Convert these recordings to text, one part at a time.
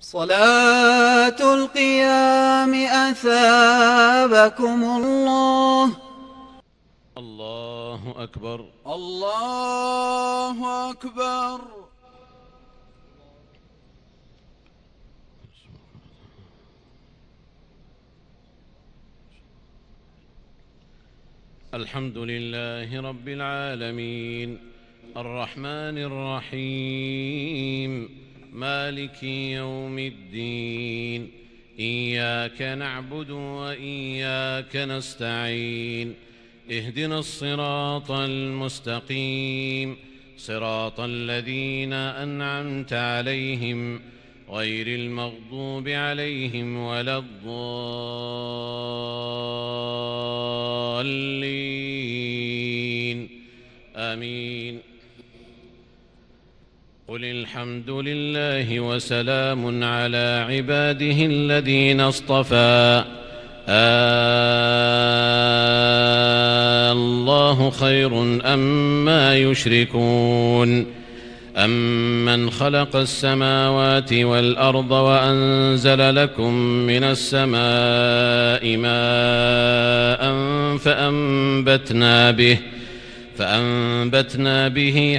صلاة القيام أثابكم الله. الله أكبر. الله أكبر. الحمد لله رب العالمين الرحمن الرحيم مالك يوم الدين إياك نعبد وإياك نستعين اهدنا الصراط المستقيم صراط الذين أنعمت عليهم غير المغضوب عليهم ولا الضالين آمين. قل الحمد لله وسلام على عباده الذين اصطفى الله خير أما يشركون أمن خلق السماوات والأرض وأنزل لكم من السماء ماء فأنبتنا به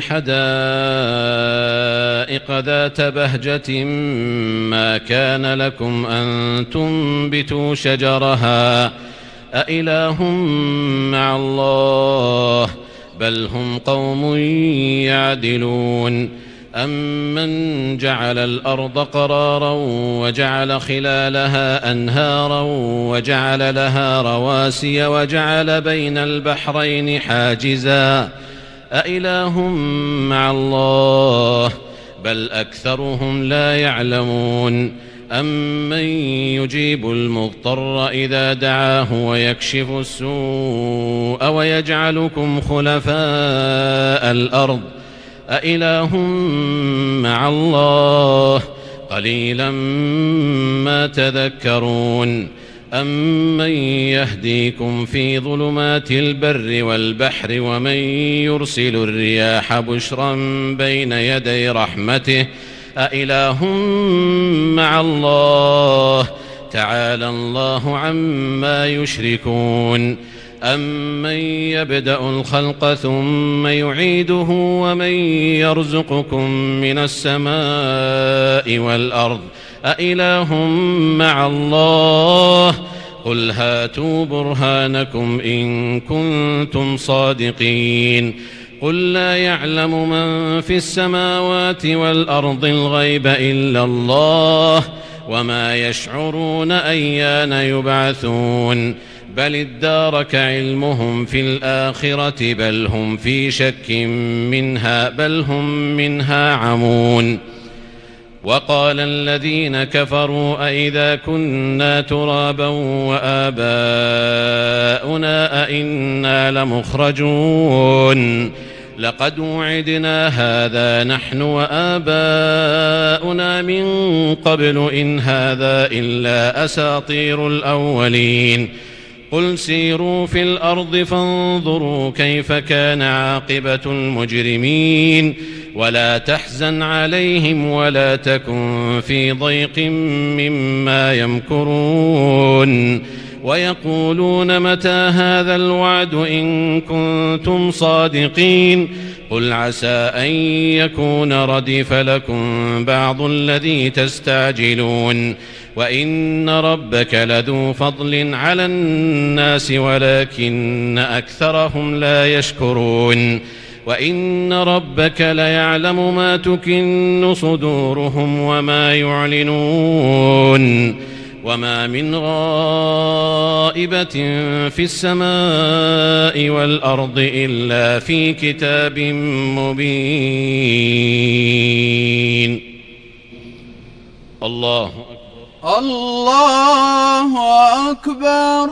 حدائق ذات بهجة ما كان لكم أن تنبتوا شجرها أإله مع الله بل هم قوم يعدلون أمن جعل الأرض قرارا وجعل خلالها أنهارا وجعل لها رواسي وجعل بين البحرين حاجزا أإله مع الله بل أكثرهم لا يعلمون أمن يجيب المضطر إذا دعاه ويكشف السوء ويجعلكم خلفاء الأرض أإله مع الله قليلا ما تذكرون أمن يهديكم في ظلمات البر والبحر ومن يرسل الرياح بشرا بين يدي رحمته أإله مع الله تعالى الله عما يشركون أمن يبدأ الخلق ثم يعيده ومن يرزقكم من السماء والأرض أإله مع الله قل هاتوا برهانكم إن كنتم صادقين قل لا يعلم من في السماوات والأرض الغيب إلا الله وما يشعرون أيان يبعثون بل ادارك علمهم في الآخرة بل هم في شك منها بل هم منها عمون. وقال الذين كفروا أئذا كنا ترابا وآباؤنا أئنا لمخرجون لقد وعدنا هذا نحن وآباؤنا من قبل إن هذا إلا أساطير الأولين قل سيروا في الأرض فانظروا كيف كان عاقبة المجرمين ولا تحزن عليهم ولا تكن في ضيق مما يمكرون ويقولون متى هذا الوعد إن كنتم صادقين قل عسى أن يكون ردف لكم بعض الذي تستعجلون وإن ربك لذو فضل على الناس ولكن أكثرهم لا يشكرون وإن ربك ليعلم ما تكن صدورهم وما يعلنون وما من غائبة في السماء والأرض إلا في كتاب مبين. الله أكبر. الله أكبر.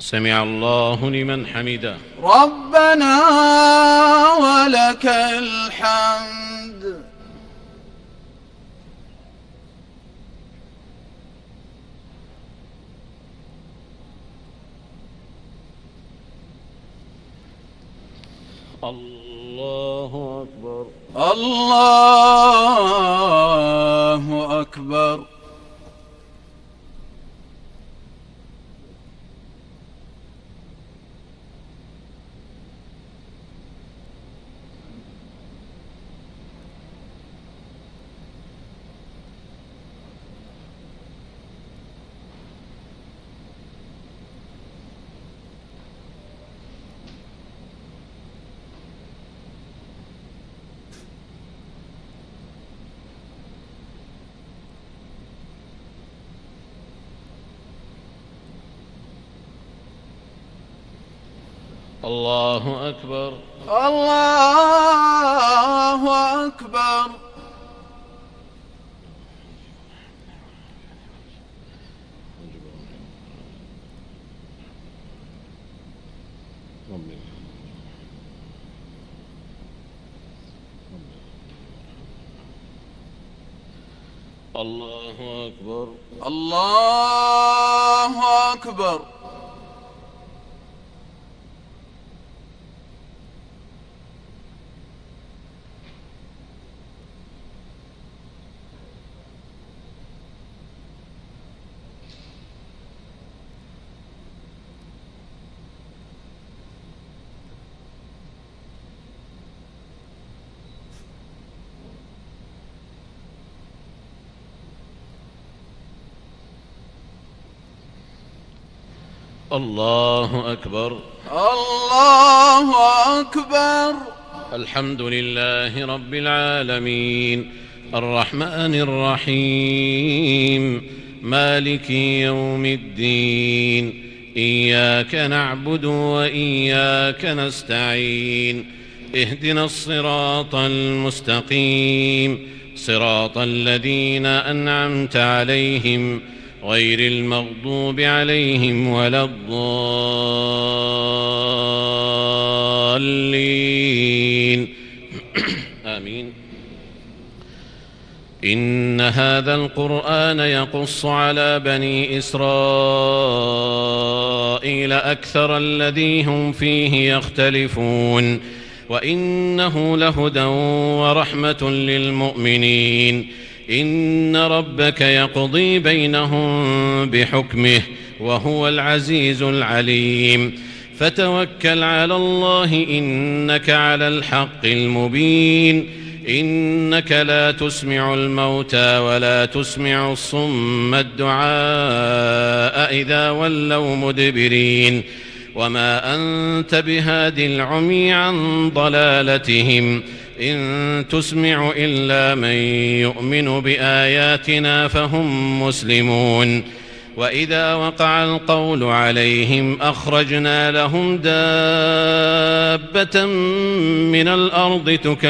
سمع الله لمن حمده. ربنا ولك الحمد. الله أكبر. الله أكبر. الله أكبر. الله أكبر. الله أكبر. الله أكبر. الله أكبر. الله أكبر. الحمد لله رب العالمين الرحمن الرحيم مالك يوم الدين إياك نعبد وإياك نستعين اهدنا الصراط المستقيم صراط الذين أنعمت عليهم غير المغضوب عليهم ولا الضالين آمين. إن هذا القرآن يقص على بني إسرائيل أكثر الذي هم فيه يختلفون وإنه لهدى ورحمة للمؤمنين. إن ربك يقضي بينهم بحكمه وهو العزيز العليم. فتوكل على الله إنك على الحق المبين. إنك لا تسمع الموتى ولا تسمع الصم الدعاء إذا ولوا مدبرين وما أنت بهاد العمي عن ضلالتهم إن تسمع إلا من يؤمن بآياتنا فهم مسلمون. وإذا وقع القول عليهم أخرجنا لهم دابة من الأرض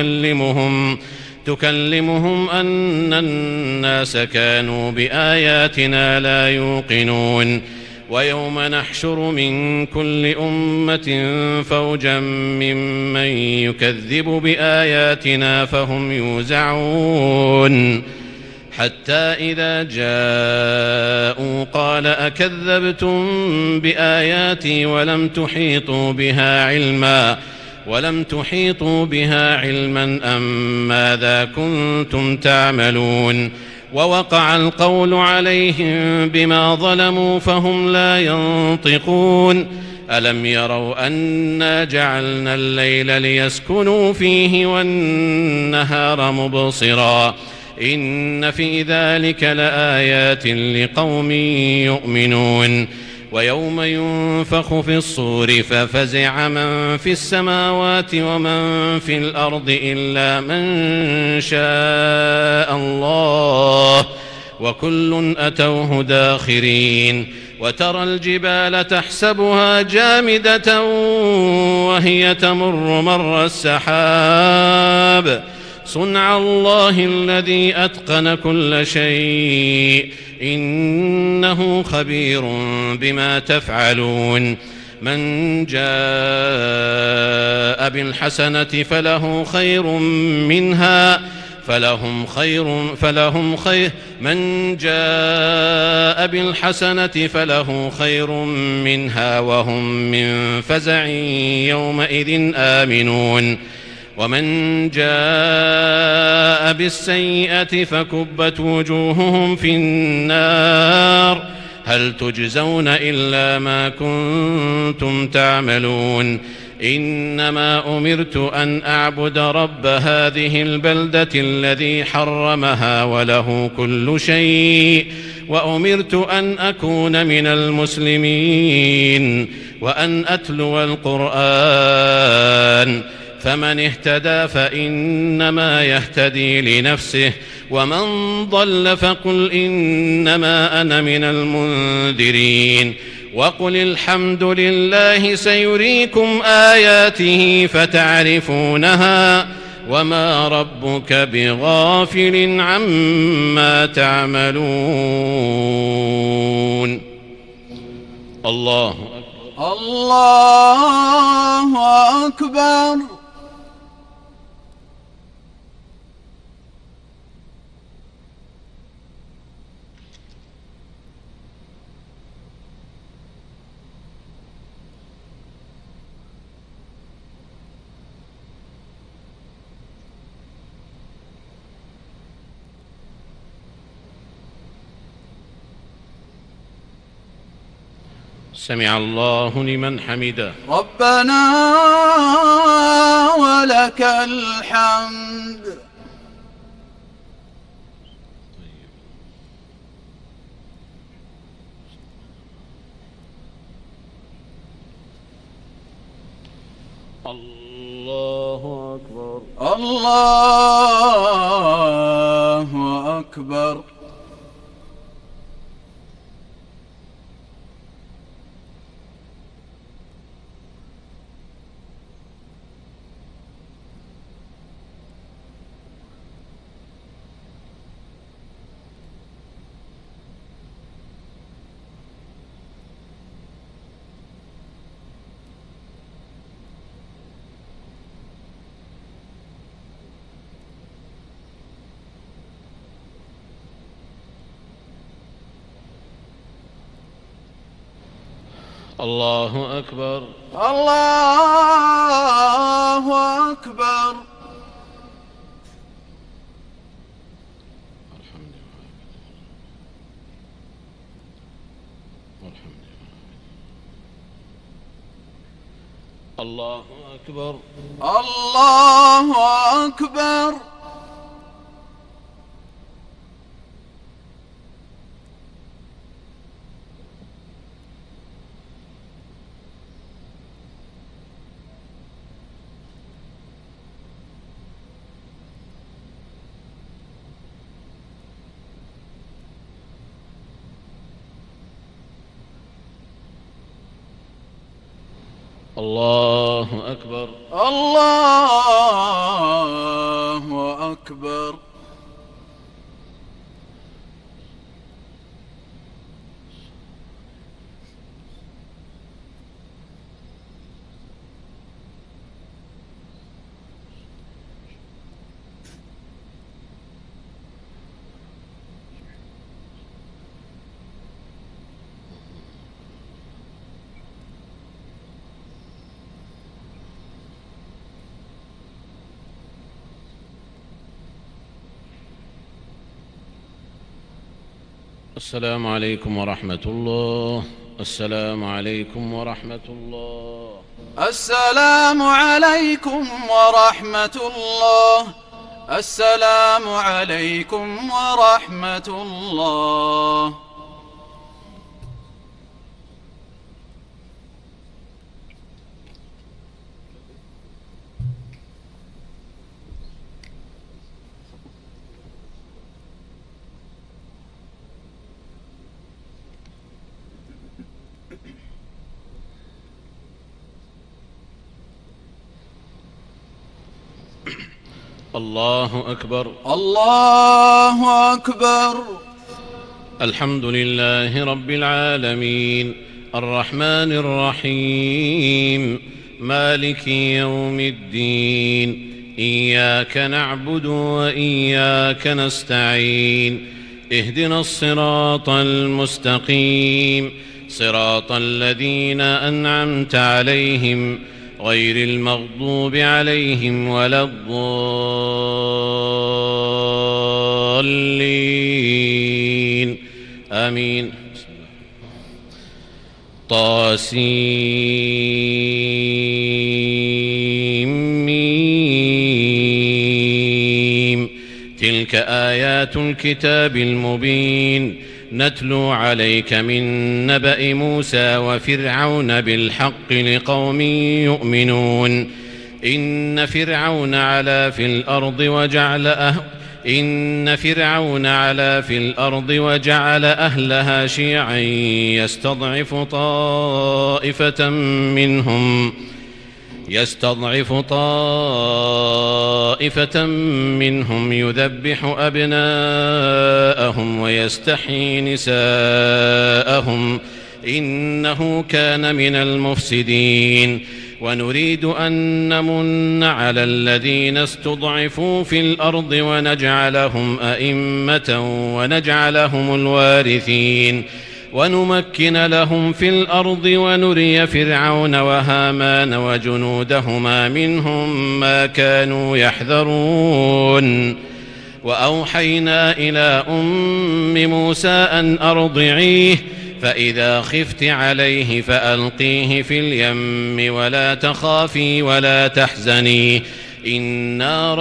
تكلمهم أن الناس كانوا بآياتنا لا يوقنون. ويوم نحشر من كل أمة فوجا ممن يكذب بآياتنا فهم يوزعون حتى إذا جاءوا قال أكذبتم بآياتي ولم تحيطوا بها علما أم ماذا كنتم تعملون. ووقع القول عليهم بما ظلموا فهم لا ينطقون. ألم يروا أنا جعلنا الليل ليسكنوا فيه والنهار مبصرا إن في ذلك لآيات لقوم يؤمنون. ويوم ينفخ في الصور ففزع من في السماوات ومن في الأرض إلا من شاء الله وكل أتوه داخرين. وترى الجبال تحسبها جامدة وهي تمر مر السحاب صنع الله الذي أتقن كل شيء إنه خبير بما تفعلون من جاء بالحسنة فله خير منها من جاء بالحسنة فله خير منها وهم من فزع يومئذ آمنون ومن جاء بالسيئة فكبت وجوههم في النار هل تجزون إلا ما كنتم تعملون إنما أمرت أن أعبد رب هذه البلدة الذي حرمها وله كل شيء وأمرت أن أكون من المسلمين وأن أتلو القرآن فمن اهتدى فإنما يهتدي لنفسه ومن ضل فقل إنما أنا من المنذرين وقل الحمد لله سيريكم آياته فتعرفونها وما ربك بغافل عما تعملون. الله أكبر. سمع الله لمن حمده. ربنا ولك الحمد. الله أكبر. الله أكبر. الله أكبر. الله أكبر. الله أكبر. الله أكبر. الله أكبر. الله أكبر. السلام عليكم ورحمة الله. السلام عليكم ورحمة الله. السلام عليكم ورحمة الله. السلام عليكم ورحمة الله. الله أكبر. الله أكبر. الحمد لله رب العالمين، الرحمن الرحيم، مالك يوم الدين، إياك نعبد وإياك نستعين، اهدنا الصراط المستقيم، صراط الذين أنعمت عليهم غير المغضوب عليهم ولا الضالين، آمين. طاسيم. تلك آيات الكتاب المبين، نتلو عليك من نبأ موسى وفرعون بالحق لقوم يؤمنون. إن فرعون علا في الأرض وجعل أهلها شيعا يستضعف طائفة منهم يذبح أبناءهم ويستحيي نساءهم، إنه كان من المفسدين. ونريد أن نمن على الذين استضعفوا في الأرض ونجعلهم أئمة ونجعلهم الوارثين، ونمكن لهم في الأرض ونري فرعون وهامان وجنودهما منهم ما كانوا يحذرون. وأوحينا إلى أم موسى أن أرضعيه، فإذا خفت عليه فألقيه في اليم ولا تخافي ولا تحزني، إنا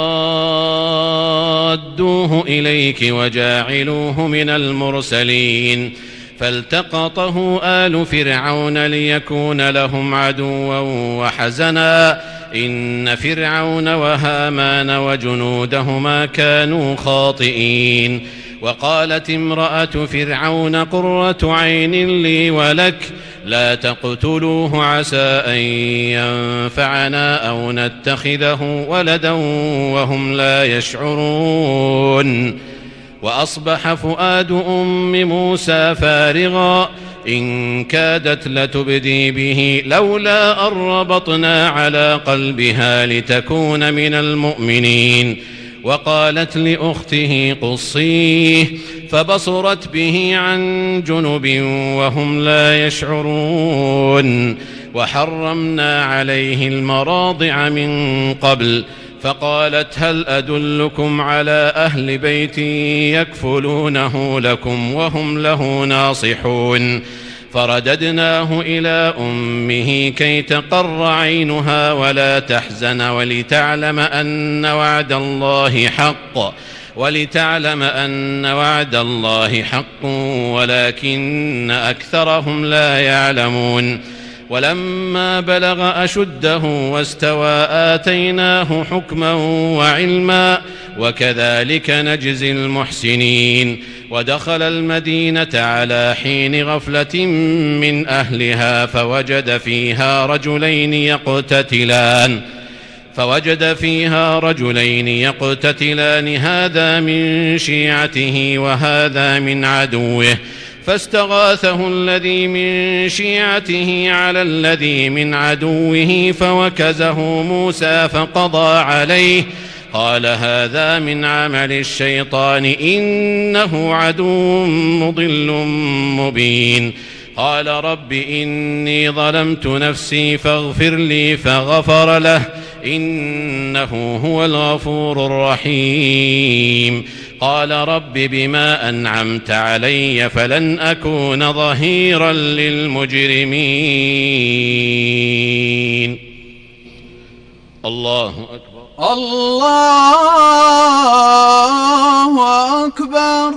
رادوه إليك وجاعلوه من المرسلين. فالتقطه آل فرعون ليكون لهم عدوا وحزنا، إن فرعون وهامان وجنودهما كانوا خاطئين. وقالت امرأة فرعون قرة عين لي ولك، لا تقتلوه عسى أن ينفعنا أو نتخذه ولدا وهم لا يشعرون. وأصبح فؤاد أم موسى فارغا إن كادت لتبدي به لولا أن ربطنا على قلبها لتكون من المؤمنين. وقالت لأخته قصيه، فبصرت به عن جنب وهم لا يشعرون. وحرمنا عليه المراضع من قبل، فقالت هل أدلكم على أهل بيت يكفلونه لكم وهم له ناصحون. فرددناه إلى أمه كي تقر عينها ولا تحزن ولتعلم أن وعد الله حق ولكن أكثرهم لا يعلمون. ولما بلغ أشده واستوى آتيناه حكما وعلما، وكذلك نجزي المحسنين. ودخل المدينة على حين غفلة من أهلها فوجد فيها رجلين يقتتلان، هذا من شيعته وهذا من عدوه، فاستغاثه الذي من شيعته على الذي من عدوه فوكزه موسى فقضى عليه، قال هذا من عمل الشيطان إنه عدو مضل مبين. قال رب إني ظلمت نفسي فاغفر لي، فغفر له، إنه هو الغفور الرحيم. قال رب بما أنعمت علي فلن أكون ظهيرا للمجرمين. الله أكبر. الله أكبر.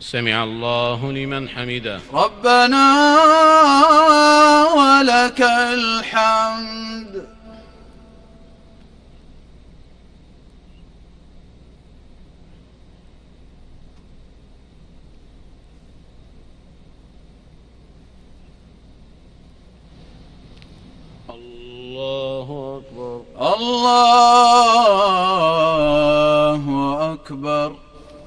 سمع الله لمن حمده. ربنا ولك الحمد. الله أكبر. الله أكبر.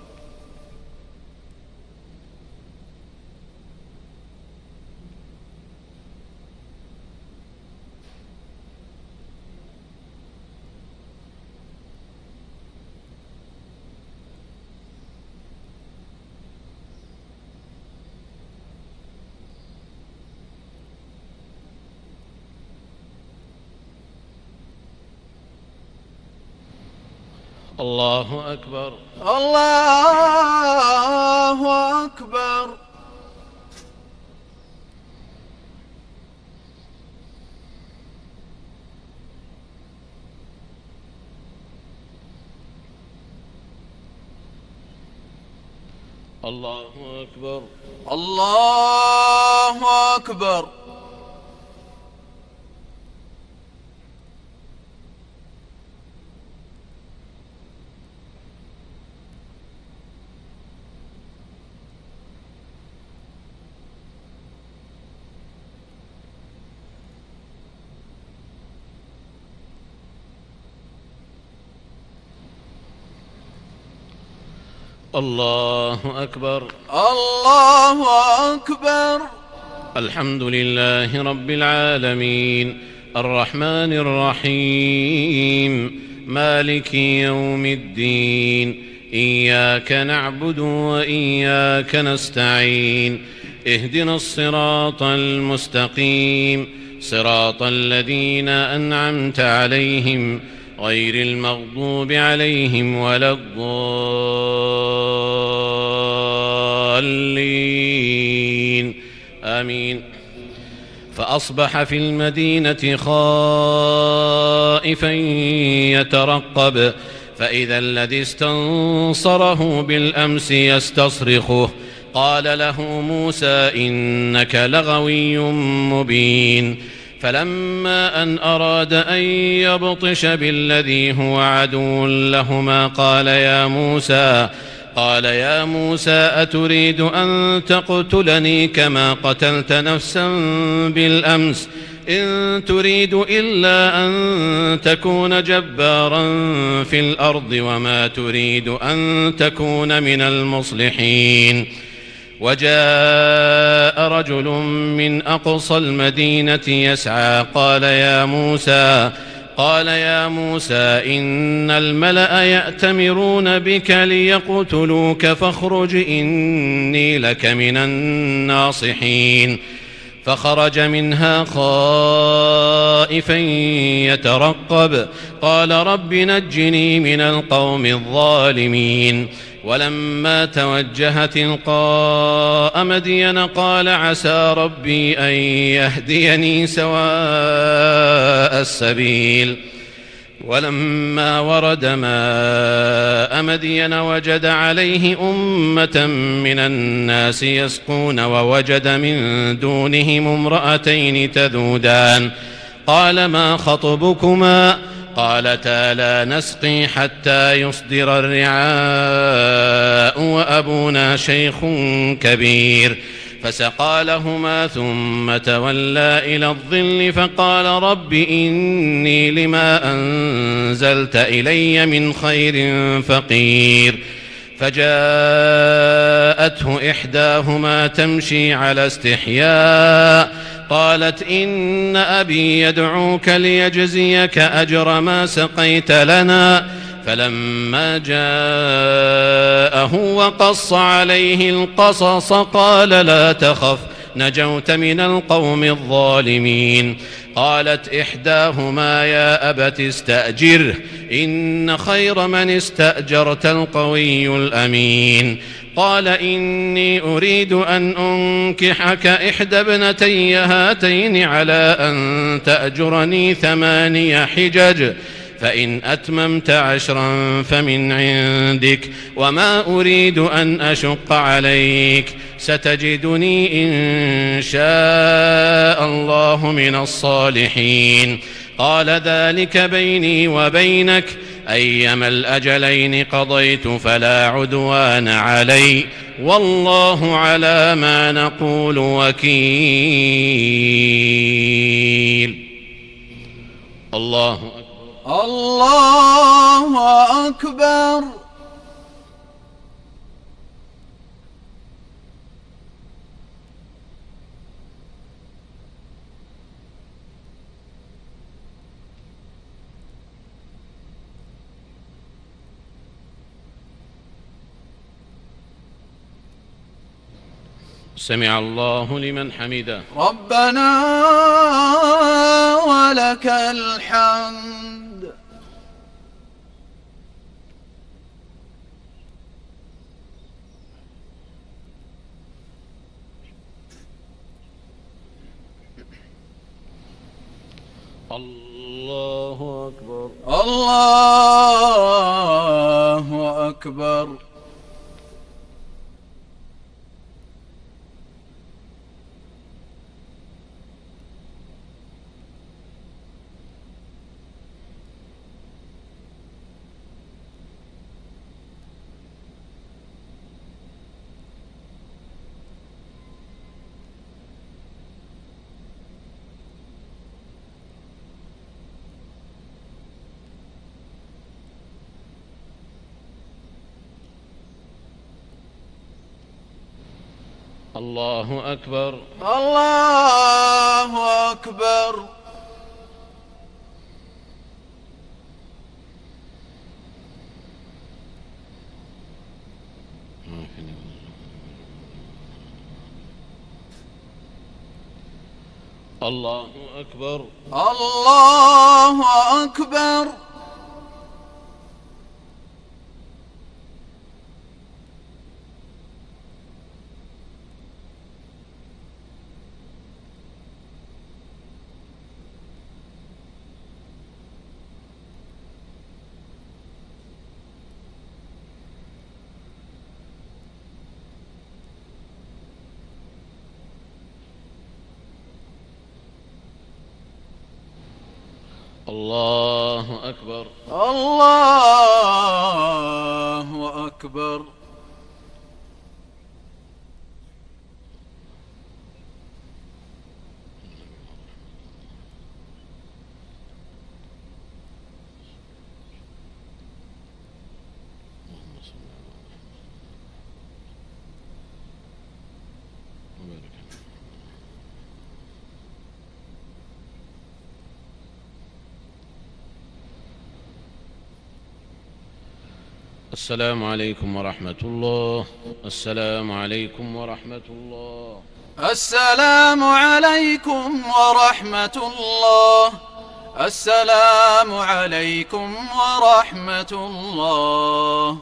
الله أكبر. الله أكبر. الله أكبر. الله أكبر. الله أكبر. الله أكبر. الحمد لله رب العالمين الرحمن الرحيم مالك يوم الدين إياك نعبد وإياك نستعين اهدنا الصراط المستقيم صراط الذين أنعمت عليهم غير المغضوب عليهم ولا الضالين آمين. فأصبح في المدينة خائفا يترقب فإذا الذي استنصره بالأمس يستصرخه قال له موسى إنك لغوي مبين. فلما أن أراد أن يبطش بالذي هو عدو لهما قال يا موسى أتريد أن تقتلني كما قتلت نفسا بالأمس إن تريد إلا أن تكون جبارا في الأرض وما تريد أن تكون من المصلحين. وجاء رجل من أقصى المدينة يسعى قال يا موسى إن الملأ يأتمرون بك ليقتلوك فاخرج إني لك من الناصحين. فخرج منها خائفا يترقب قال رب نجني من القوم الظالمين. ولما توجه تلقاء مدين قال عسى ربي أن يهديني سواء السبيل. ولما ورد ماء مدين وجد عليه أمة من الناس يسقون ووجد من دونهم امرأتين تذودان قال ما خطبكما قالتا لا نسقي حتى يصدر الرعاء وأبونا شيخ كبير. فسقى لهما ثم تولى إلى الظل فقال رب إني لما أنزلت إلي من خير فقير. فجاءته إحداهما تمشي على استحياء قالت إن أبي يدعوك ليجزيك أجر ما سقيت لنا. فلما جاءه وقص عليه القصص قال لا تخف نجوت من القوم الظالمين. قالت إحداهما يا أبت استأجره إن خير من استأجرت القوي الأمين. قال إني أريد أن أنكحك إحدى ابنتي هاتين على أن تأجرني 8 حجج فإن أتممت 10 فمن عندك، وما أريد أن أشق عليك، ستجدني إن شاء الله من الصالحين. قال ذلك بيني وبينك، أيما الأجلين قضيت فلا عدوان علي، والله على ما نقول وكيل. الله أكبر. الله أكبر. سمع الله لمن حمده. ربنا ولك الحمد. الله أكبر. الله أكبر. الله أكبر. الله أكبر. الله أكبر. الله أكبر. الله أكبر. الله أكبر. السلام عليكم ورحمة الله. السلام عليكم ورحمة الله. السلام عليكم ورحمة الله. السلام عليكم ورحمة الله.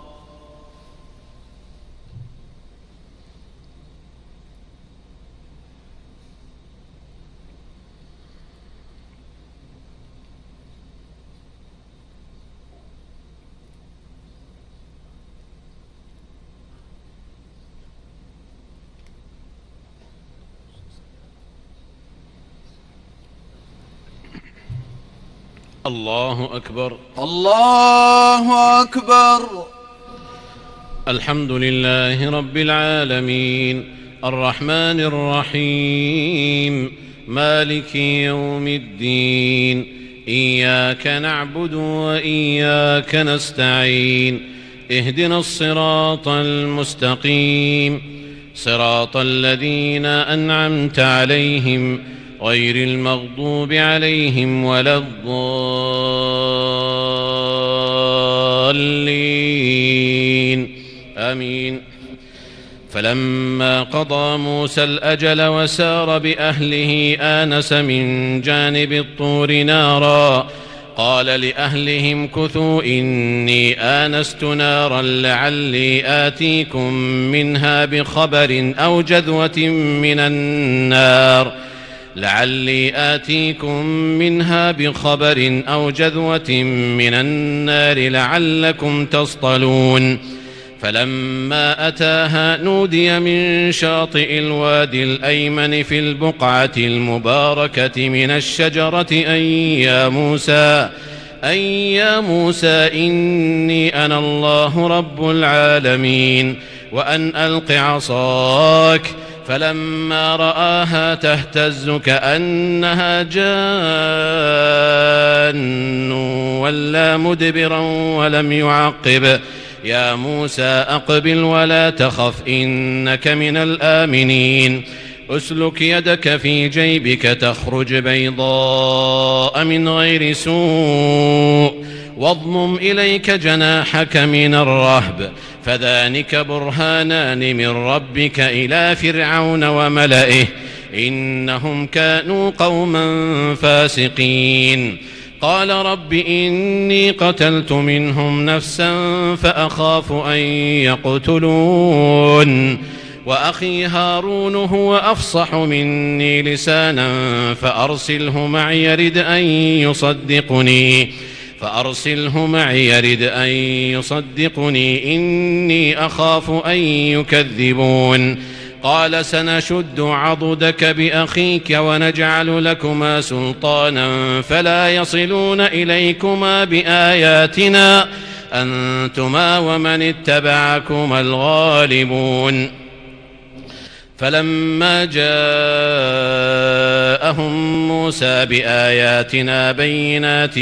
الله أكبر. الله أكبر. الحمد لله رب العالمين، الرحمن الرحيم، مالك يوم الدين، إياك نعبد وإياك نستعين، اهدنا الصراط المستقيم، صراط الذين أنعمت عليهم غير المغضوب عليهم ولا الضالين، آمين. فلما قضى موسى الأجل وسار بأهله آنس من جانب الطور نارا، قال لأهلهم كثوا إني آنست نارا لعلي آتيكم منها بخبر أو جذوة من النار لعلي آتيكم منها بخبر أو جذوة من النار لعلكم تصطلون. فلما أتاها نودي من شاطئ الوادي الأيمن في البقعة المباركة من الشجرة أن يا موسى إني أنا الله رب العالمين وأن ألق عصاك. فلما رآها تهتز كأنها جان ولا مدبرا ولم يعقب. يا موسى أقبل ولا تخف إنك من الآمنين. أسلك يدك في جيبك تخرج بيضاء من غير سوء واضمم إليك جناحك من الرهب فذلك برهانان من ربك إلى فرعون وملئه إنهم كانوا قوما فاسقين. قال رب إني قتلت منهم نفسا فأخاف أن يقتلون وأخي هارون هو أفصح مني لسانا فأرسله معي يرد أن يصدقني إني أخاف أن يكذبون. قال سنشد عضدك بأخيك ونجعل لكما سلطانا فلا يصلون إليكما بآياتنا أنتما ومن اتبعكما الغالبون. فلما جاءهم موسى بآياتنا بينات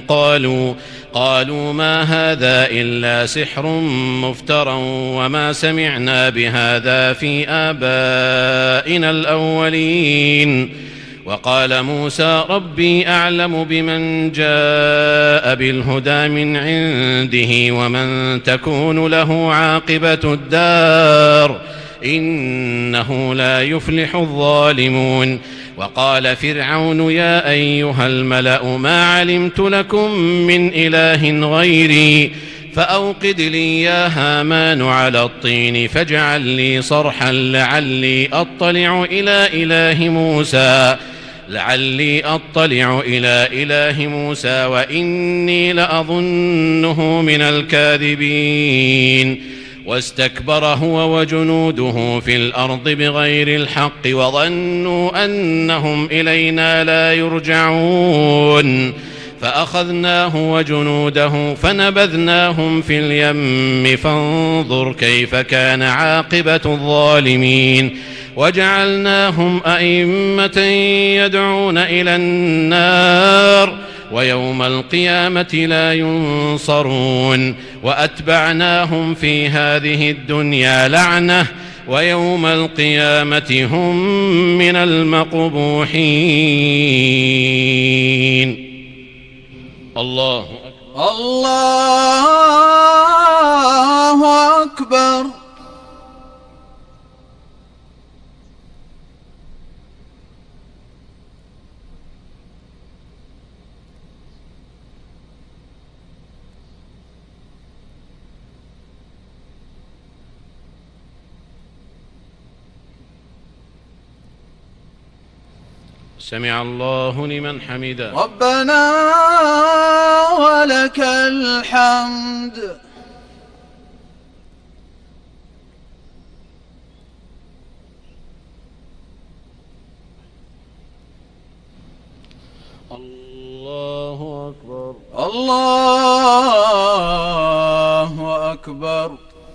قالوا ما هذا إلا سحر مفترى وما سمعنا بهذا في آبائنا الأولين. وقال موسى ربي أعلم بمن جاء بالهدى من عنده ومن تكون له عاقبة الدار إنه لا يفلح الظالمون. وقال فرعون يا أيها الملأ ما علمت لكم من إله غيري فأوقد لي يا هامان على الطين فاجعل لي صرحا لعلي أطلع إلى إله موسى وإني لأظنه من الكاذبين. واستكبر هو وجنوده في الأرض بغير الحق وظنوا أنهم إلينا لا يرجعون. فأخذناه وجنوده فنبذناهم في اليم فانظر كيف كان عاقبة الظالمين. وجعلناهم أئمة يدعون إلى النار ويوم القيامة لا ينصرون. وأتبعناهم في هذه الدنيا لعنة ويوم القيامة هم من المقبوحين. الله أكبر. الله أكبر. سمع الله لمن حمده. ربنا ولك الحمد. الله أكبر. الله أكبر.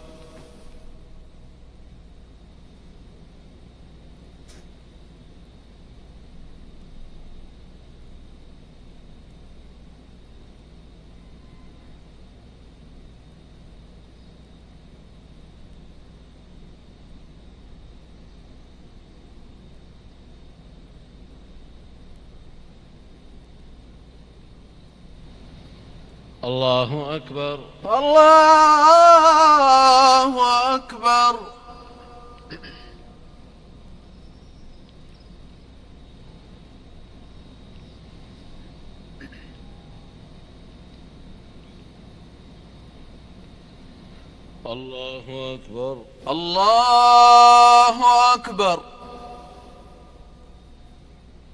الله أكبر. الله أكبر. الله أكبر. الله أكبر.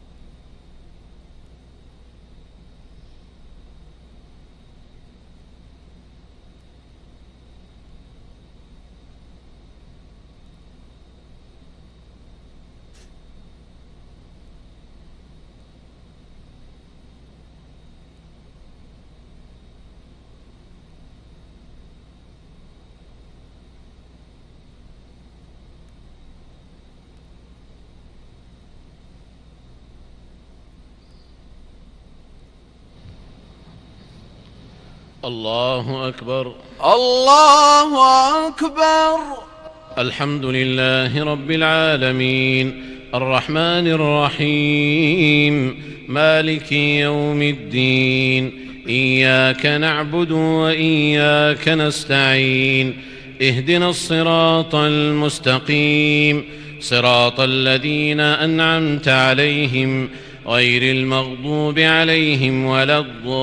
الله أكبر. الله أكبر. الحمد لله رب العالمين، الرحمن الرحيم، مالك يوم الدين، إياك نعبد وإياك نستعين، اهدنا الصراط المستقيم، صراط الذين أنعمت عليهم غير المغضوب عليهم ولا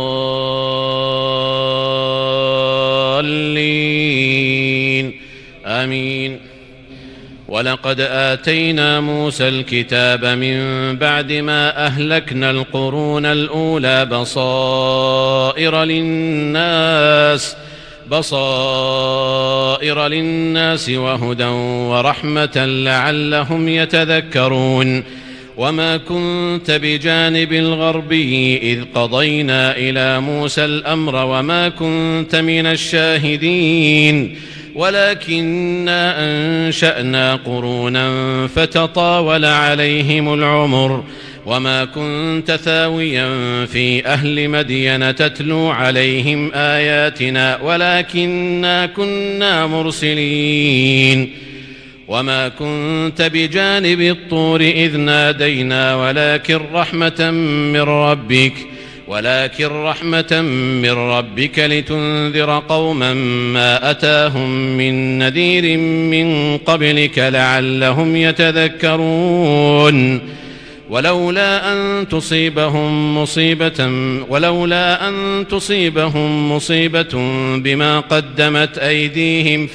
الضالين، آمين. ولقد آتينا موسى الكتاب من بعد ما أهلكنا القرون الأولى بصائر للناس وهدى ورحمة لعلهم يتذكرون. وما كنت بجانب الغربي إذ قضينا إلى موسى الأمر وما كنت من الشاهدين، ولكننا أنشأنا قرونا فتطاول عليهم العمر. وما كنت ثاويا في أهل مدين تتلو عليهم آياتنا ولكننا كنا مرسلين. وما كنت بجانب الطور إذ نادينا ولكن رحمة من ربك لتنذر قوما ما أتاهم من نذير من قبلك لعلهم يتذكرون. ولولا أن تصيبهم مصيبة بما قدمت أيديهم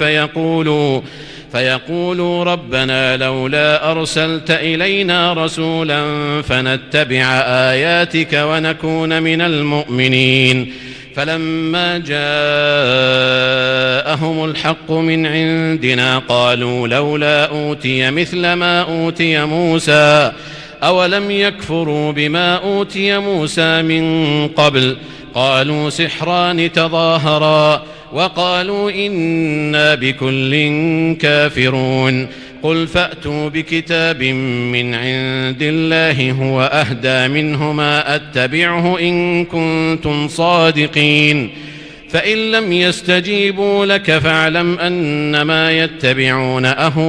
فيقولوا ربنا لولا أرسلت إلينا رسولا فنتبع آياتك ونكون من المؤمنين. فلما جاءهم الحق من عندنا قالوا لولا أوتي مثل ما أوتي موسى، أولم يكفروا بما أوتي موسى من قبل. قالوا سحران تظاهرا وقالوا إنا بكل كافرون. قل فأتوا بكتاب من عند الله هو أهدى منهما أتبعه إن كنتم صادقين. فإن لم يستجيبوا لك فاعلم أنما يتبعون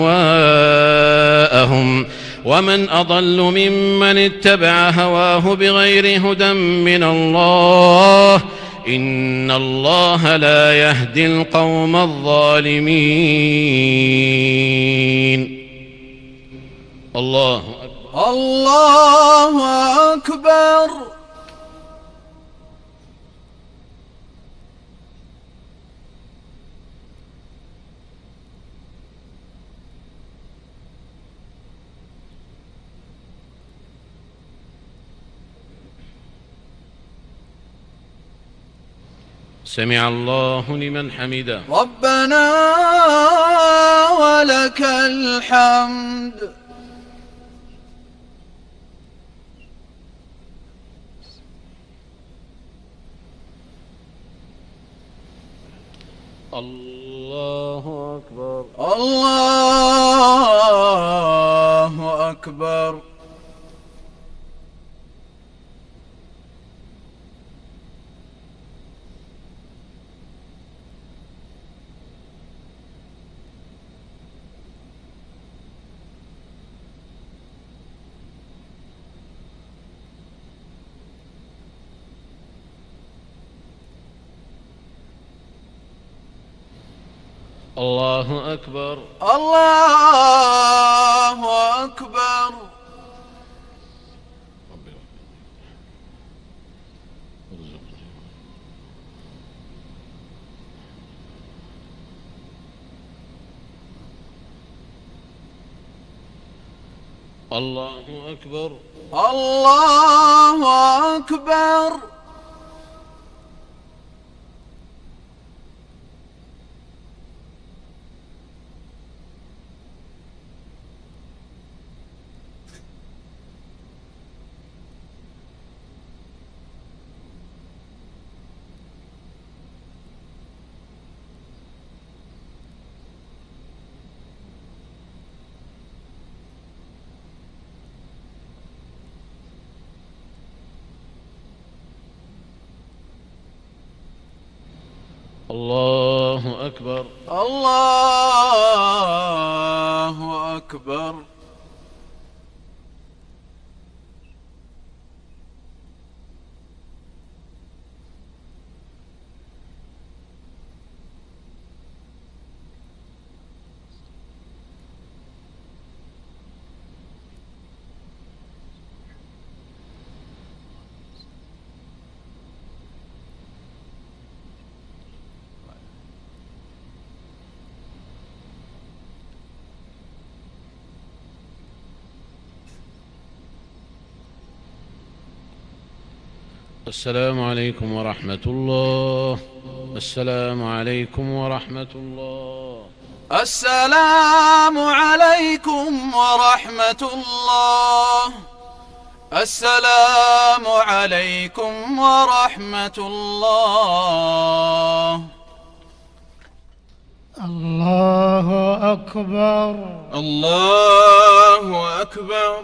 أهواءهم، ومن أضل ممن اتبع هواه بغير هدى من الله، إن الله لا يهدي القوم الظالمين. الله أكبر. الله أكبر. سمع الله لمن حمده. ربنا ولك الحمد. الله أكبر. الله أكبر. الله أكبر. الله أكبر. الله أكبر. الله أكبر. الله أكبر. الله أكبر. السلام عليكم ورحمة الله. السلام عليكم ورحمة الله. السلام عليكم ورحمة الله. السلام عليكم ورحمة الله. الله أكبر. الله أكبر.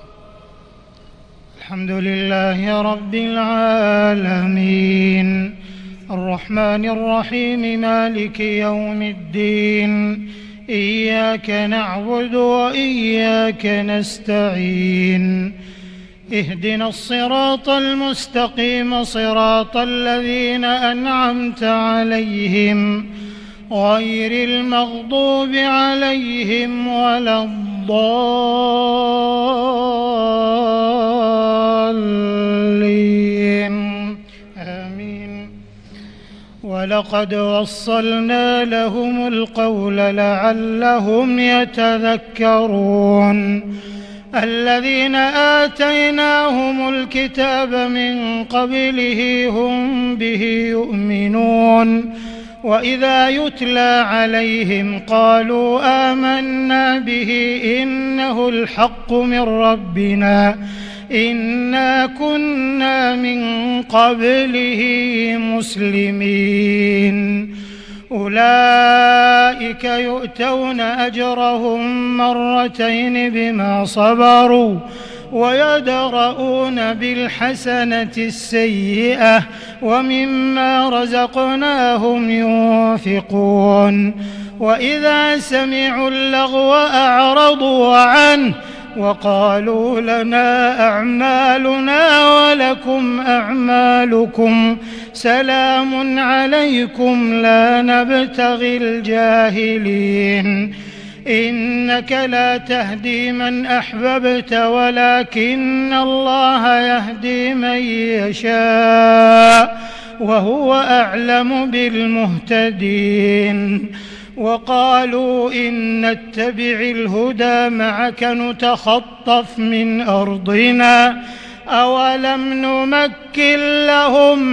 الحمد لله رب العالمين الرحمن الرحيم مالك يوم الدين إياك نعبد وإياك نستعين اهدنا الصراط المستقيم صراط الذين أنعمت عليهم غير المغضوب عليهم ولا الضالين آمين. ولقد وصلنا لهم القول لعلهم يتذكرون الذين آتيناهم الكتاب من قبله هم به يؤمنون وإذا يتلى عليهم قالوا آمنا به إنه الحق من ربنا إنا كنا من قبله مسلمين أولئك يؤتون أجرهم مرتين بما صبروا ويدرؤون بالحسنة السيئة ومما رزقناهم ينفقون وإذا سمعوا اللغو أعرضوا عنه وقالوا لنا أعمالنا ولكم أعمالكم سلام عليكم لا نبتغي الجاهلين إنك لا تهدي من أحببت ولكن الله يهدي من يشاء وهو أعلم بالمهتدين وقالوا إن نتبع الهدى معك نتخطف من أرضنا أولم نمكن لهم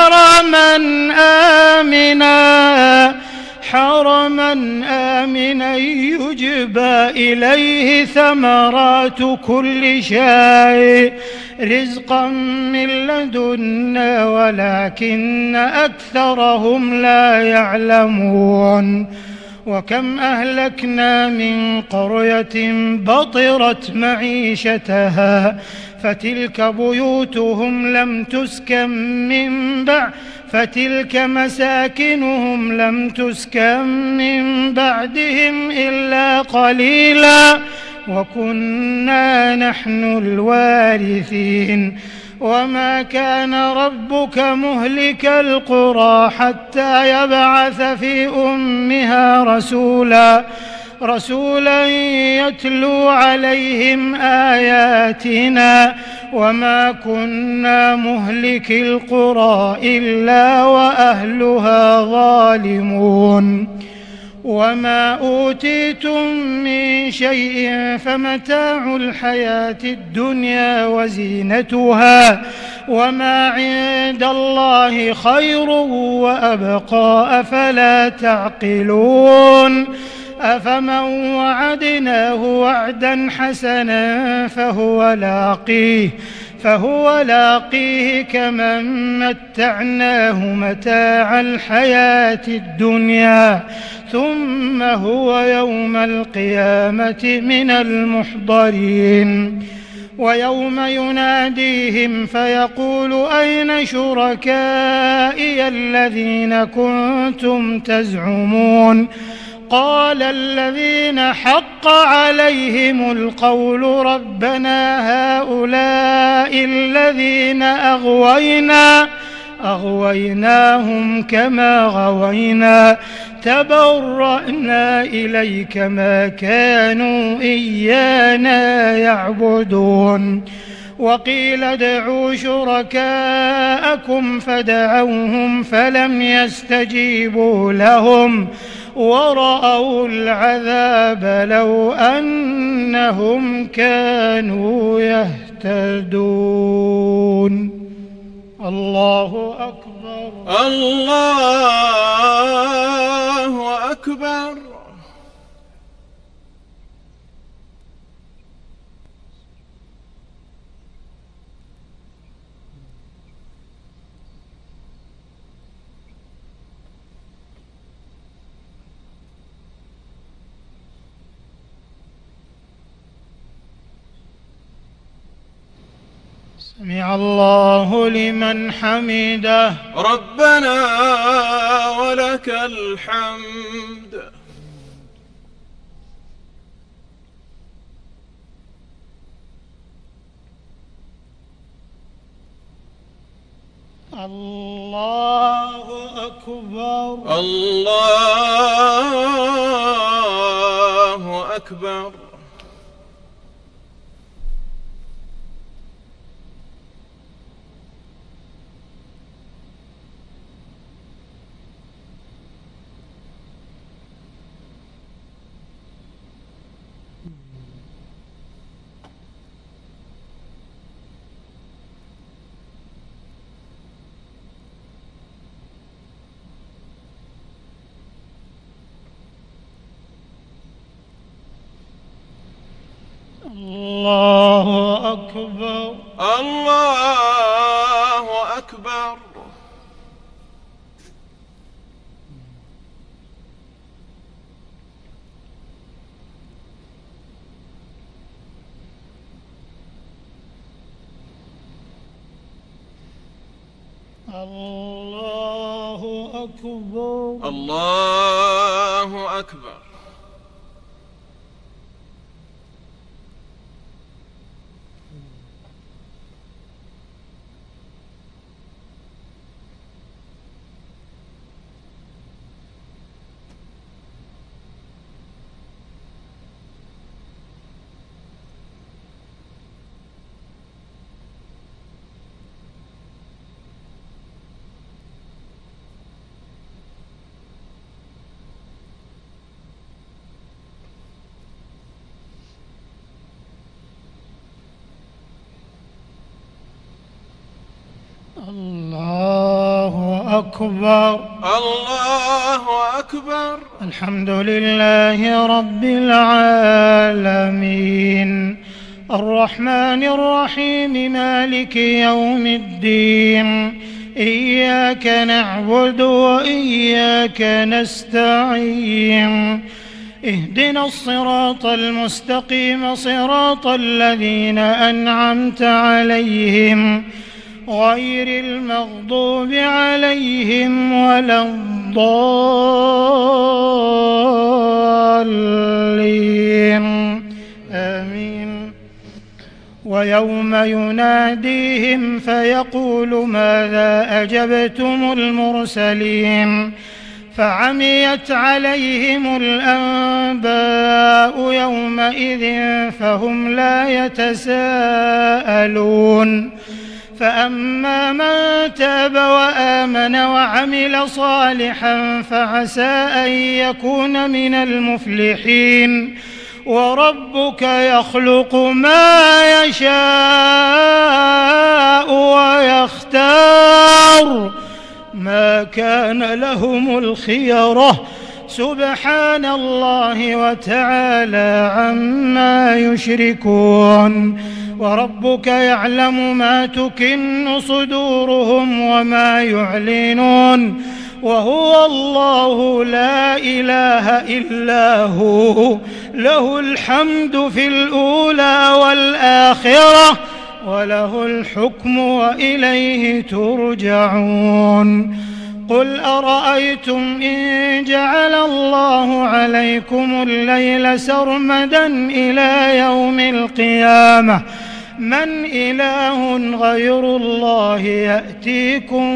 حرما آمنا يجبى إليه ثمرات كل شيء رزقا من لدنا ولكن أكثرهم لا يعلمون وكم أهلكنا من قرية بطرت معيشتها فتلك مساكنهم لم تسكن من بعدهم إلا قليلا وكنا نحن الوارثين وما كان ربك مهلك القرى حتى يبعث في أمها رسولا يتلو عليهم آياتنا وما كنا مهلك القرى إلا وأهلها ظالمون وما أوتيتم من شيء فمتاع الحياة الدنيا وزينتها وما عند الله خير وأبقى أفلا تعقلون أفمن وعدناه وعدا حسنا فهو لاقيه كمن متعناه متاع الحياة الدنيا ثم هو يوم القيامة من المحضرين ويوم يناديهم فيقول أين شركائي الذين كنتم تزعمون قال الذين حق عليهم القول ربنا هؤلاء الذين أغويناهم كما غوينا تبرأنا إليك ما كانوا إيانا يعبدون وقيل ادعوا شركاءكم فدعوهم فلم يستجيبوا لهم ورأوا العذاب لو أنهم كانوا يهتدون. الله أكبر. الله أكبر. سمع الله لمن حمده. ربنا ولك الحمد. الله أكبر. الله أكبر. الله أكبر. الله أكبر. الله أكبر. الله أكبر. الله أكبر. الله أكبر. الحمد لله رب العالمين الرحمن الرحيم مالك يوم الدين إياك نعبد وإياك نستعين اهدنا الصراط المستقيم صراط الذين أنعمت عليهم غير المغضوب عليهم ولا الضالين آمين. ويوم يناديهم فيقول ماذا أجبتم المرسلين فعميت عليهم الأنباء يومئذ فهم لا يتساءلون. فأما من تاب وآمن وعمل صالحا فعسى أن يكون من المفلحين. وربك يخلق ما يشاء ويختار ما كان لهم الخيرة سبحان الله وتعالى عما يشركون. وربك يعلم ما تكن صدورهم وما يعلنون وهو الله لا إله إلا هو له الحمد في الأولى والآخرة وله الحكم وإليه ترجعون قل أرأيتم إن جعل الله عليكم الليل سرمدا إلى يوم القيامة من إله غير الله يأتيكم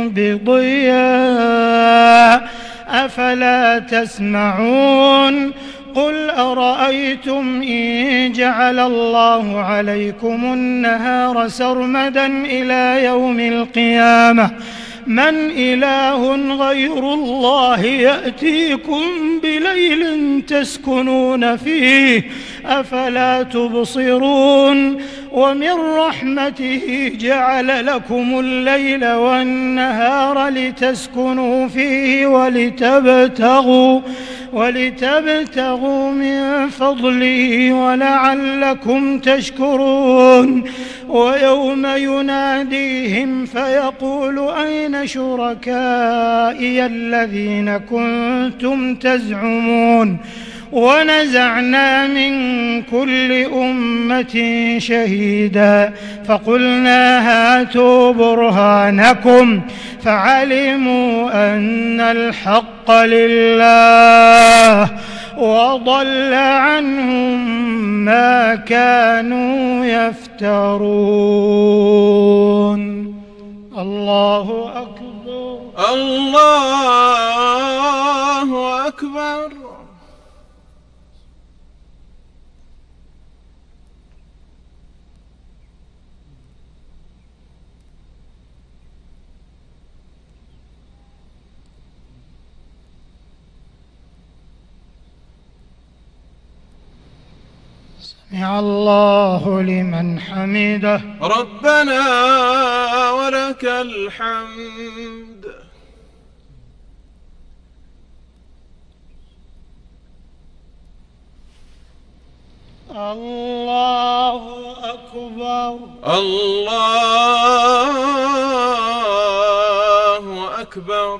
بضياء أفلا تسمعون قل أرأيتم إن جعل الله عليكم النهار سرمدا إلى يوم القيامة من إله غير الله يأتيكم بليل تسكنون فيه أفلا تبصرون ومن رحمته جعل لكم الليل والنهار لتسكنوا فيه ولتبتغوا من فضله ولعلكم تشكرون ويوم يناديهم فيقول أين شركائي الذين كنتم تزعمون ونزعنا من كل أمة شهيدا فقلنا هاتوا برهانكم فعلموا أن الحق لله وضل عنهم ما كانوا يفترون. الله أكبر. الله أكبر. سمع الله لمن حمده. ربنا ولك الحمد. الله أكبر. الله أكبر.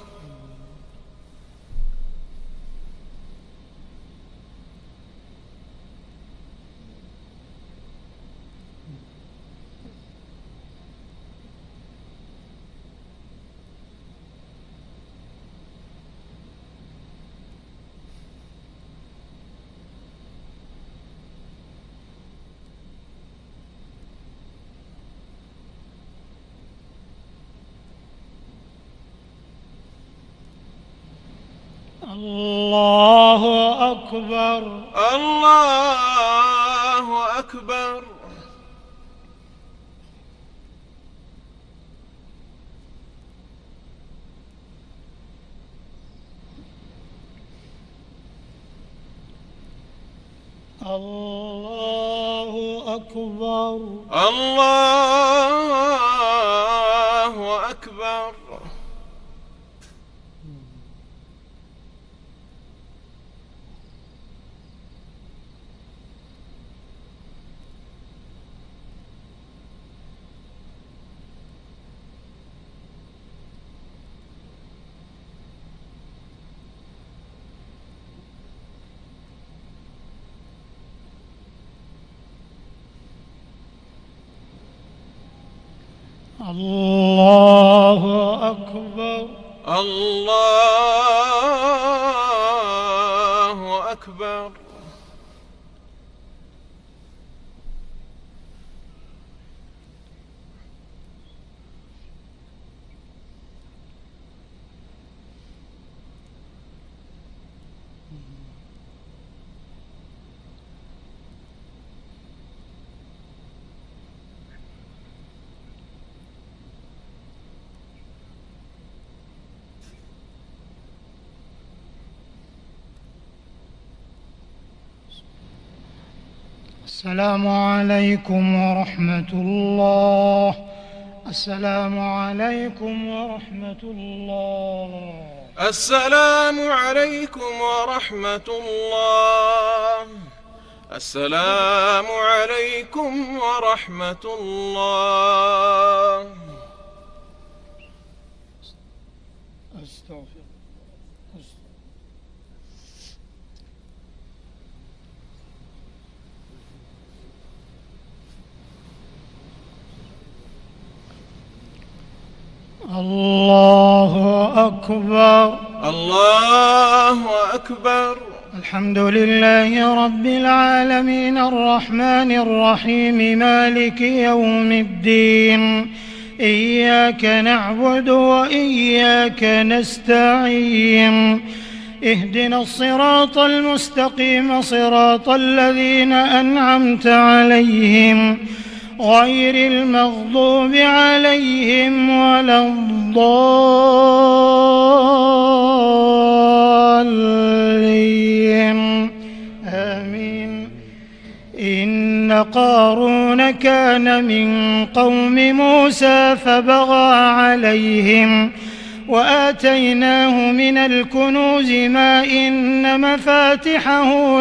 الله أكبر. الله أكبر. الله أكبر. الله أكبر. الله أكبر. الله أكبر. السلام عليكم ورحمة الله. السلام عليكم ورحمة الله. السلام عليكم ورحمة الله. السلام عليكم ورحمة الله. أستغفر. الله أكبر. الله أكبر. الحمد لله رب العالمين الرحمن الرحيم مالك يوم الدين، إياك نعبد وإياك نستعين، اهدنا الصراط المستقيم صراط الذين أنعمت عليهم غير المغضوب عليهم ولا الضالين آمين. إن قارون كان من قوم موسى فبغى عليهم وآتيناه من الكنوز ما إن مفاتحه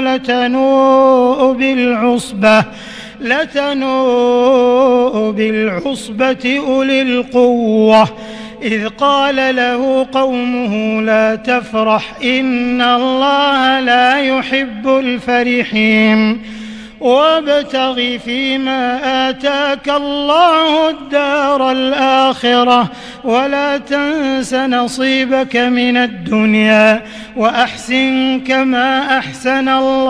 لتنوء بالعصبة أولي القوة، إذ قال له قومه لا تفرح إن الله لا يحب الفرحين، وابتغ فيما آتاك الله الدار الآخرة ولا تنس نصيبك من الدنيا وأحسن كما أحسن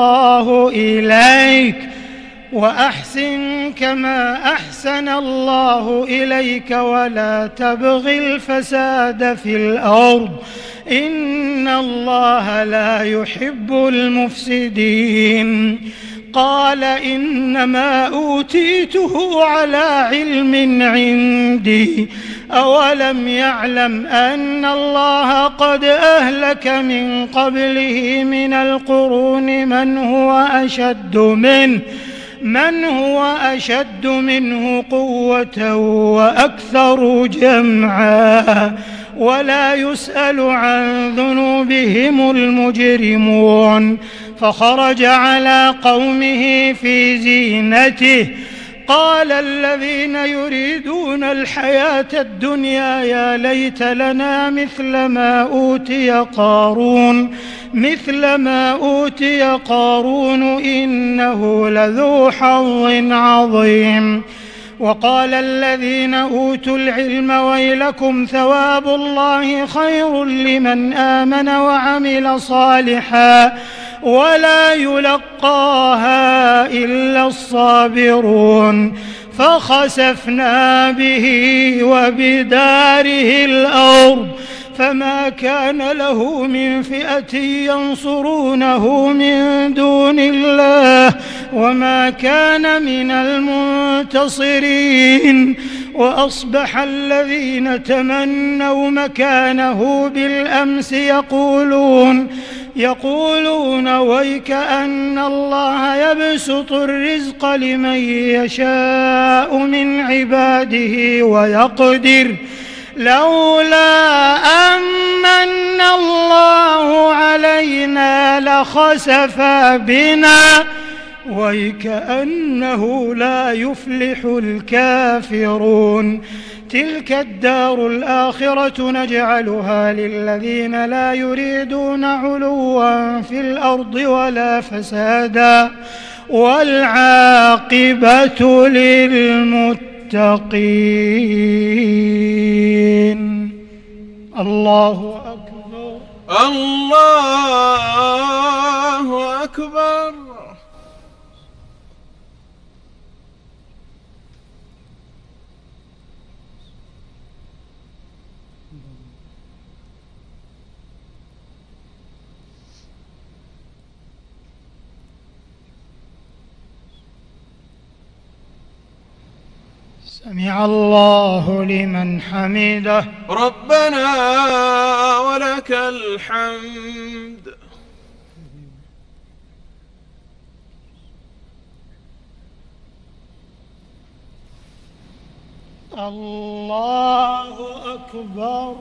الله إليك ولا تبغ الفساد في الأرض إن الله لا يحب المفسدين. قال إنما أوتيته على علم عندي، أولم يعلم أن الله قد أهلك من قبله من القرون من هو أشد منه قوة وأكثر جمعا ولا يسأل عن ذنوبهم المجرمون. فخرج على قومه في زينته، قال الذين يريدون الحياة الدنيا يا ليت لنا مثل ما أوتي قارون إنه لذو حظ عظيم. وقال الذين أوتوا العلم ويلكم ثواب الله خير لمن آمن وعمل صالحا ولا يلقاها إلا الصابرون. فخسفنا به وبداره الأرض فما كان له من فئة ينصرونه من دون الله وما كان من المنتصرين. وأصبح الذين تمنوا مكانه بالأمس يقولون ويك أن الله يبسط الرزق لمن يشاء من عباده ويقدر لولا أمن الله علينا لخسف بنا ويكأنه لا يفلح الكافرون. تلك الدار الآخرة نجعلها للذين لا يريدون علوا في الأرض ولا فسادا والعاقبة للمتقين. الله أكبر. الله أكبر. سمع الله لمن حمده. ربنا ولك الحمد. الله أكبر.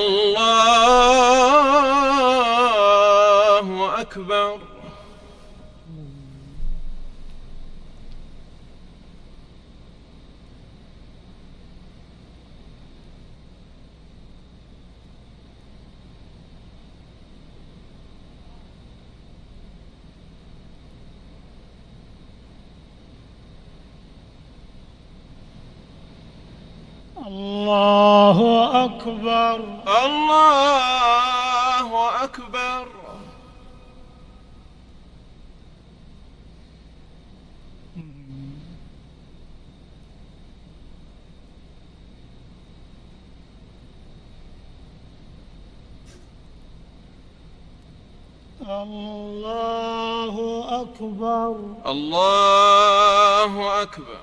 الله أكبر. الله أكبر. الله أكبر. الله أكبر. الله أكبر.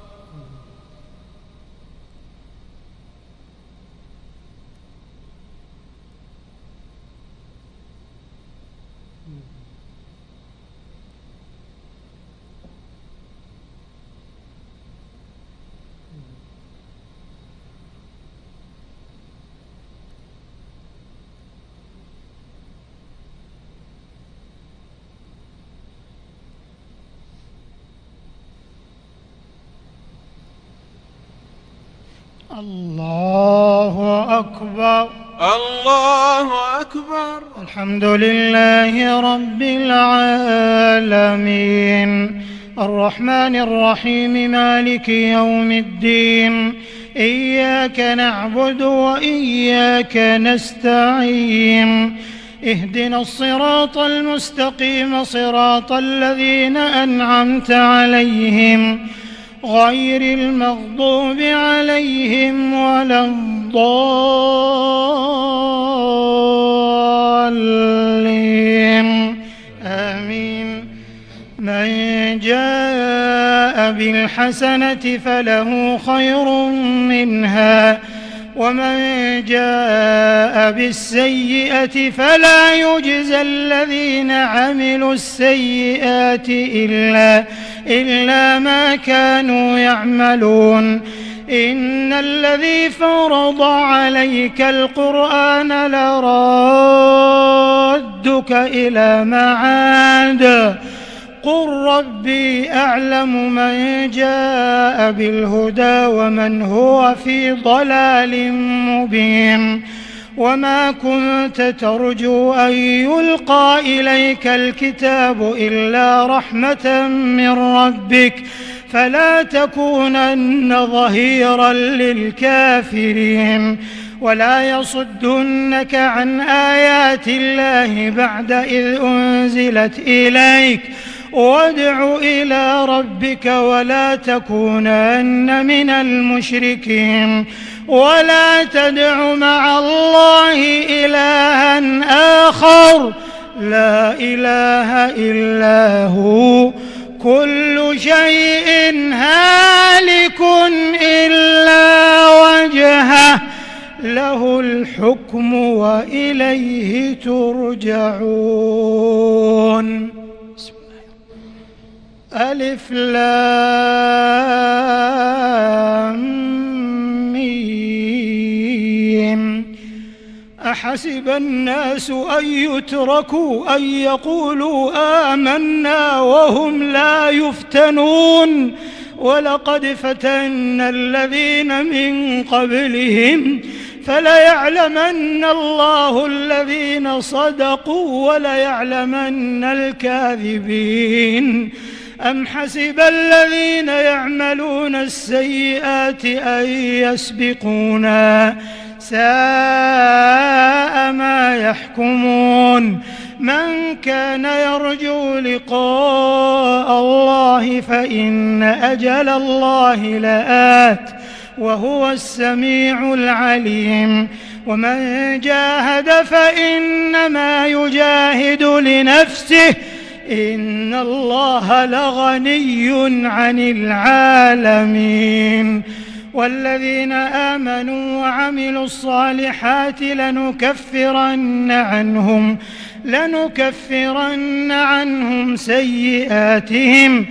الله أكبر. الله أكبر. الحمد لله رب العالمين الرحمن الرحيم مالك يوم الدين إياك نعبد وإياك نستعين اهدنا الصراط المستقيم صراط الذين أنعمت عليهم غير المغضوب عليهم ولا الضالين آمين. من جاء بالحسنة فله خير منها ومن جاء بالسيئة فلا يجزى الذين عملوا السيئات إلا ما كانوا يعملون. إن الذي فرض عليك القرآن لرادك إلى معاد قل ربي أعلم من جاء بالهدى ومن هو في ضلال مبين. وما كنت ترجو أن يلقى إليك الكتاب إلا رحمة من ربك فلا تكونن ظهيرا للكافرين. ولا يصدنك عن آيات الله بعد إذ أنزلت إليك وادع إلى ربك ولا تكونن من المشركين. ولا تدع مع الله إلها آخر لا إله إلا هو كل شيء هالك إلا وجهه له الحكم وإليه ترجعون. ألف لام ميم. أحسب الناس أن يتركوا أن يقولوا آمنا وهم لا يفتنون ولقد فتنا الذين من قبلهم فليعلمن الله الذين صدقوا وليعلمن الكاذبين. أم حسب الذين يعملون السيئات أن يسبقونا ساء ما يحكمون. من كان يرجو لقاء الله فإن أجل الله لآت وهو السميع العليم. ومن جاهد فإنما يجاهد لنفسه إن الله لغني عن العالمين. والذين آمنوا وعملوا الصالحات لنكفرن عنهم سيئاتهم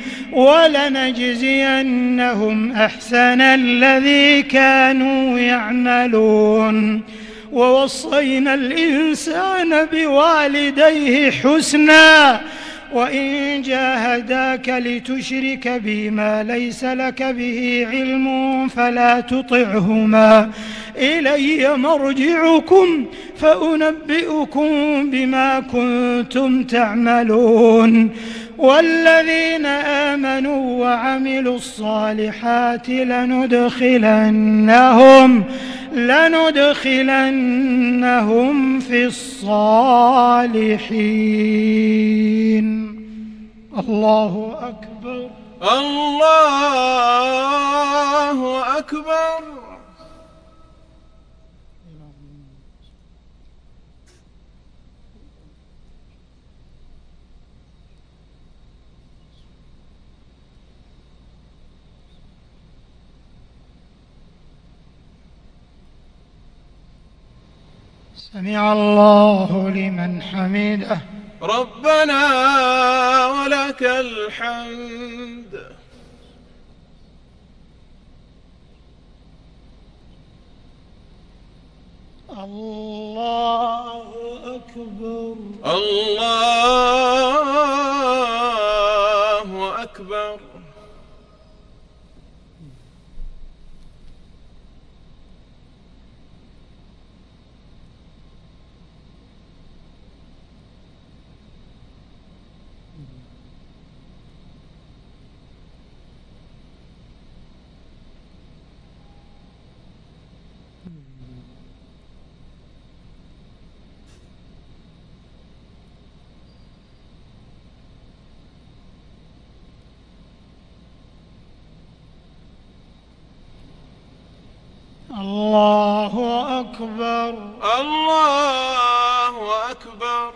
ولنجزينهم أحسن الذي كانوا يعملون. ووصينا الإنسان بوالديه حسنا وإن جاهداك لتشرك بي ما ليس لك به علم فلا تطعهما إلي مرجعكم فأنبئكم بما كنتم تعملون. والذين آمنوا وعملوا الصالحات لندخلنهم في الصالحين. الله أكبر. الله أكبر. سمع الله لمن حمده. ربنا ولك الحمد. الله أكبر. الله أكبر. الله أكبر. الله أكبر.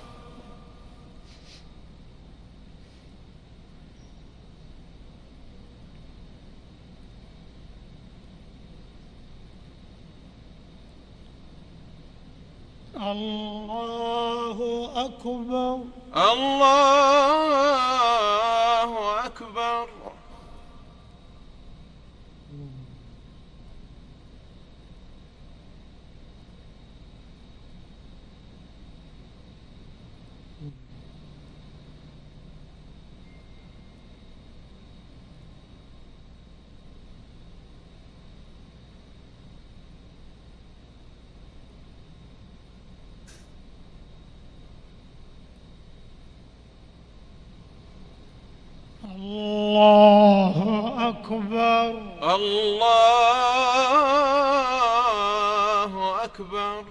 الله أكبر. الله أكبر. الله أكبر. الله أكبر.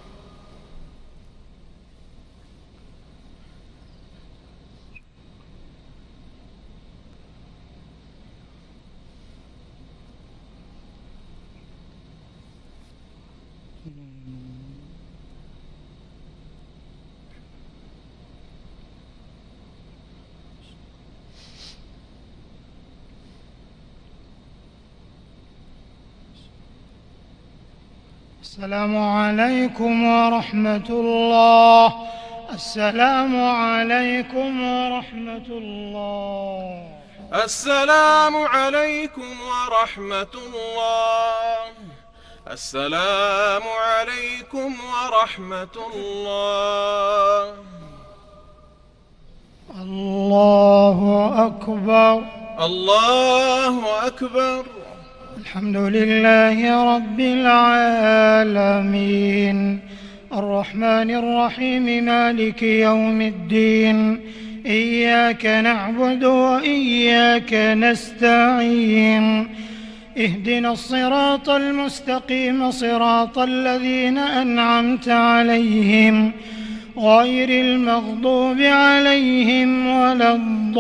السلام عليكم ورحمة الله. السلام عليكم ورحمة الله. السلام عليكم ورحمة الله. السلام عليكم ورحمة الله. الله أكبر. الله أكبر. الحمد لله رب العالمين الرحمن الرحيم مالك يوم الدين إياك نعبد وإياك نستعين اهدنا الصراط المستقيم صراط الذين أنعمت عليهم غير المغضوب عليهم ولا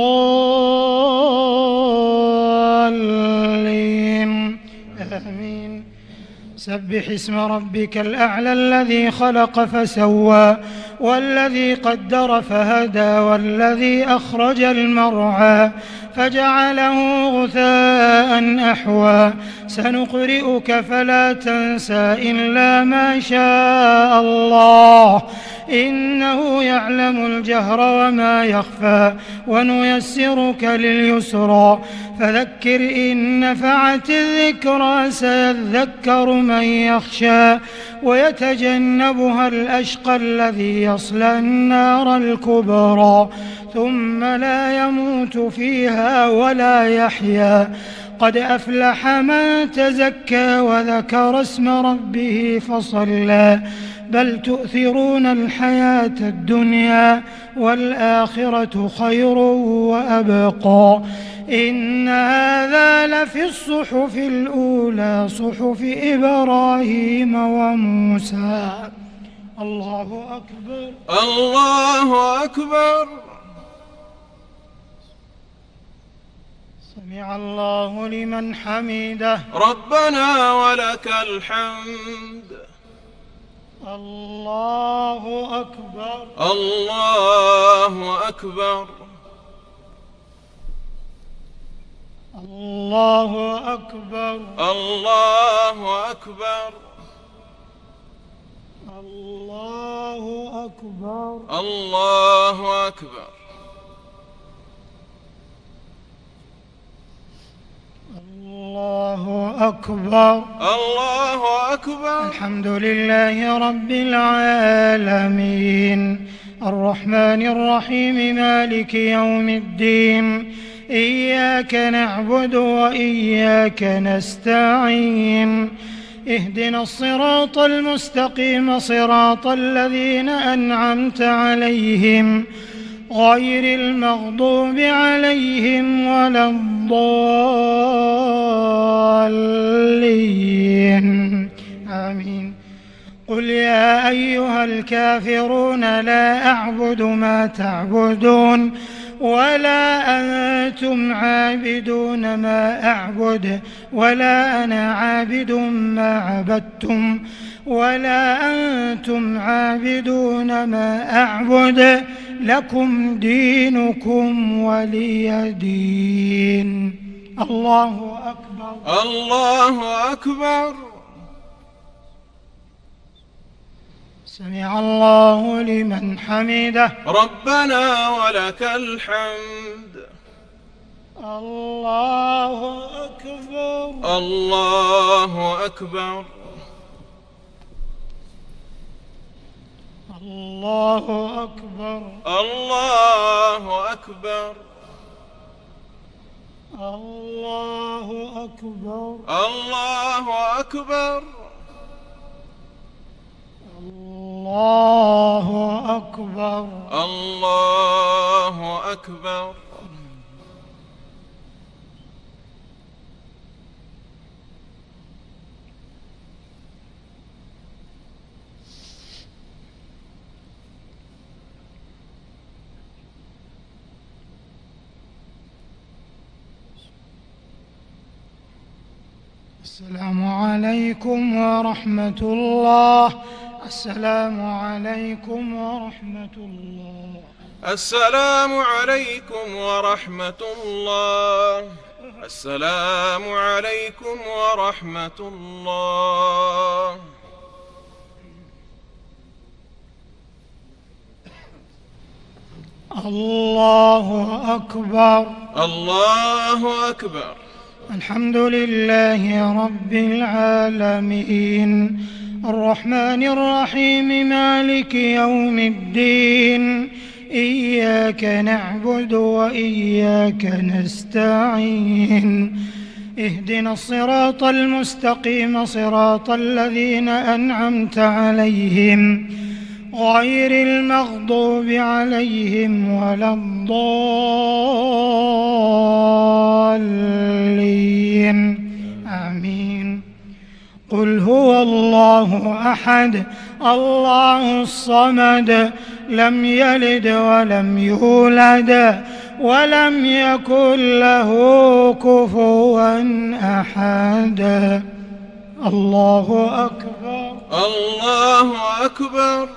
الضالين آمين. سبح اسم ربك الأعلى الذي خلق فسوى والذي قدر فهدى والذي أخرج المرعى فجعله غثاء أحوى سنقرئك فلا تنسى إلا ما شاء الله إنه يعلم الجهر وما يخفى ونيسرك لليسرى فذكر إن نفعت الذكرى سيذكر من يخشى ويتجنبها الأشقى الذي يصلى النار الكبرى ثم لا يموت فيها ولا يحيا قد أفلح من تزكى وذكر اسم ربه فصلى بل تؤثرون الحياة الدنيا والآخرة خير وأبقى إن هذا لفي الصحف الأولى صحف إبراهيم وموسى. الله أكبر. الله أكبر. سمع الله لمن حمده. ربنا ولك الحمد. الله أكبر. الله أكبر. الله أكبر. الله أكبر. الله أكبر. الله أكبر. الله أكبر. الله أكبر. الحمد لله رب العالمين الرحمن الرحيم مالك يوم الدين إياك نعبد وإياك نستعين اهدنا الصراط المستقيم صراط الذين أنعمت عليهم غير المغضوب عليهم ولا الضالين آمين. قل يا أيها الكافرون لا أعبد ما تعبدون ولا أنتم عابدون ما أعبد ولا أنا عابد ما عبدتم ولا أنتم عابدون ما أعبد لكم دينكم ولي دين. الله أكبر. الله أكبر. سمع الله لمن حمده. ربنا ولك الحمد. الله أكبر. الله أكبر. الله أكبر. الله أكبر. الله أكبر. الله أكبر. الله أكبر. الله أكبر. السلام عليكم ورحمة الله. السلام عليكم ورحمة الله. السلام عليكم ورحمة الله. السلام عليكم ورحمة الله. الله أكبر. الله أكبر. الحمد لله رب العالمين الرحمن الرحيم مالك يوم الدين إياك نعبد وإياك نستعين اهدنا الصراط المستقيم صراط الذين أنعمت عليهم غير المغضوب عليهم ولا الضالين آمين. قل هو الله أحد الله الصمد لم يلد ولم يولد ولم يكن له كفوا أحد. الله أكبر. الله أكبر.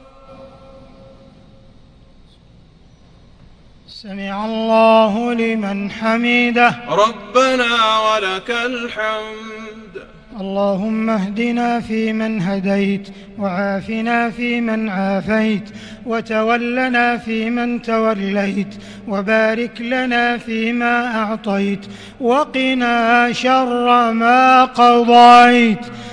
سمع الله لمن حمده. ربنا ولك الحمد. اللهم اهدنا فيمن هديت وعافنا فيمن عافيت وتولنا فيمن توليت وبارك لنا فيما أعطيت وقنا شر ما قضيت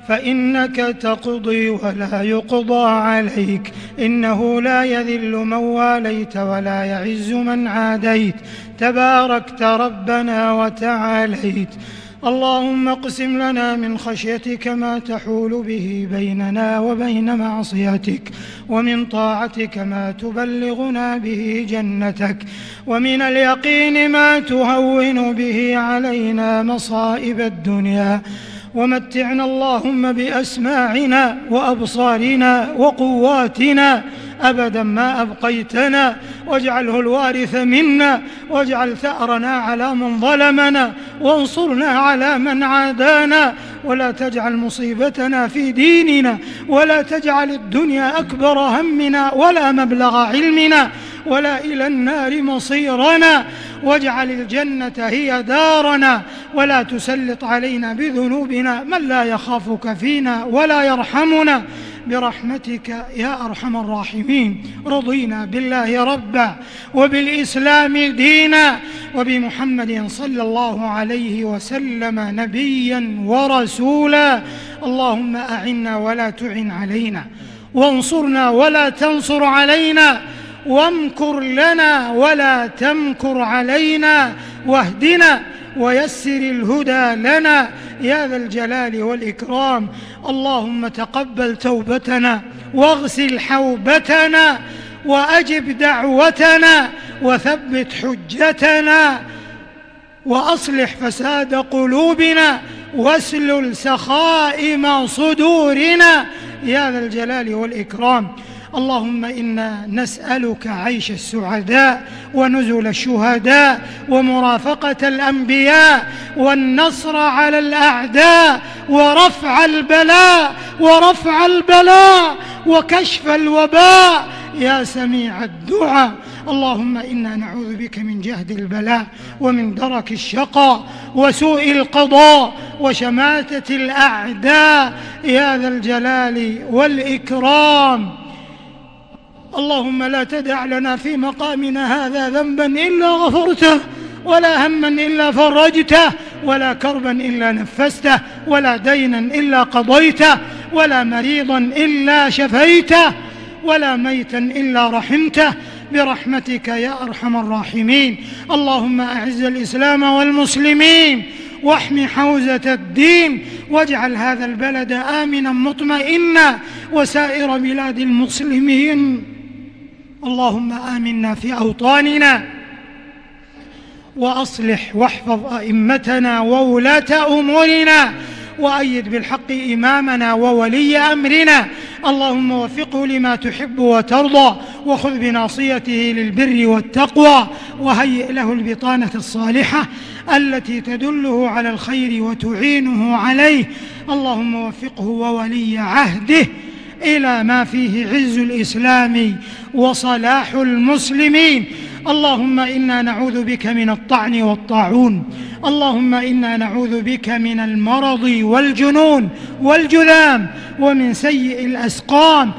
فإنك تقضي ولا يقضى عليك، إنه لا يذل من واليت ولا يعز من عاديت، تباركت ربنا وتعاليت. اللهم اقسم لنا من خشيتك ما تحول به بيننا وبين معصيتك، ومن طاعتك ما تبلغنا به جنتك، ومن اليقين ما تهون به علينا مصائب الدنيا، ومتعنا اللهم بأسماعنا وأبصارنا وقواتنا أبدا ما أبقيتنا، واجعله الوارث منا، واجعل ثأرنا على من ظلمنا، وانصرنا على من عادانا، ولا تجعل مصيبتنا في ديننا، ولا تجعل الدنيا أكبر همنا ولا مبلغ علمنا ولا إلى النار مصيرنا، واجعل الجنة هي دارنا، ولا تسلط علينا بذنوبنا من لا يخافك فينا ولا يرحمنا، برحمتك يا أرحم الراحمين. رضينا بالله ربا، وبالإسلام دينا، وبمحمد صلى الله عليه وسلم نبيا ورسولا. اللهم أعنا ولا تعن علينا، وانصرنا ولا تنصر علينا، وامكر لنا ولا تمكر علينا، واهدنا ويسر الهدى لنا يا ذا الجلال والإكرام. اللهم تقبل توبتنا، واغسل حوبتنا، وأجب دعوتنا، وثبت حجتنا، وأصلح فساد قلوبنا، واسلل سخائم صدورنا يا ذا الجلال والإكرام. اللهم إنا نسألك عيش السعداء، ونزل الشهداء، ومرافقة الأنبياء، والنصر على الأعداء، ورفع البلاء وكشف الوباء يا سميع الدعاء. اللهم إنا نعوذ بك من جهد البلاء، ومن درك الشقاء، وسوء القضاء، وشماتة الأعداء يا ذا الجلال والإكرام. اللهم لا تدع لنا في مقامنا هذا ذنبا إلا غفرته، ولا هما إلا فرجته، ولا كربا إلا نفسته، ولا دينا إلا قضيته، ولا مريضا إلا شفيته، ولا ميتا إلا رحمته، برحمتك يا أرحم الراحمين. اللهم أعز الإسلام والمسلمين، واحم حوزة الدين، واجعل هذا البلد آمنا مطمئنا، وسائر بلاد المسلمين. اللهم آمنا في أوطاننا، وأصلح واحفظ أئمتنا وولاة أمورنا، وأيد بالحق إمامنا وولي أمرنا. اللهم وفقه لما تحب وترضى، وخذ بناصيته للبر والتقوى، وهيئ له البطانة الصالحة التي تدله على الخير وتعينه عليه. اللهم وفقه وولي عهده إلى ما فيه عز الإسلام وصلاح المسلمين. اللهم إنا نعوذ بك من الطعن والطاعون، اللهم إنا نعوذ بك من المرض والجنون والجذام، ومن سيء الأسقام،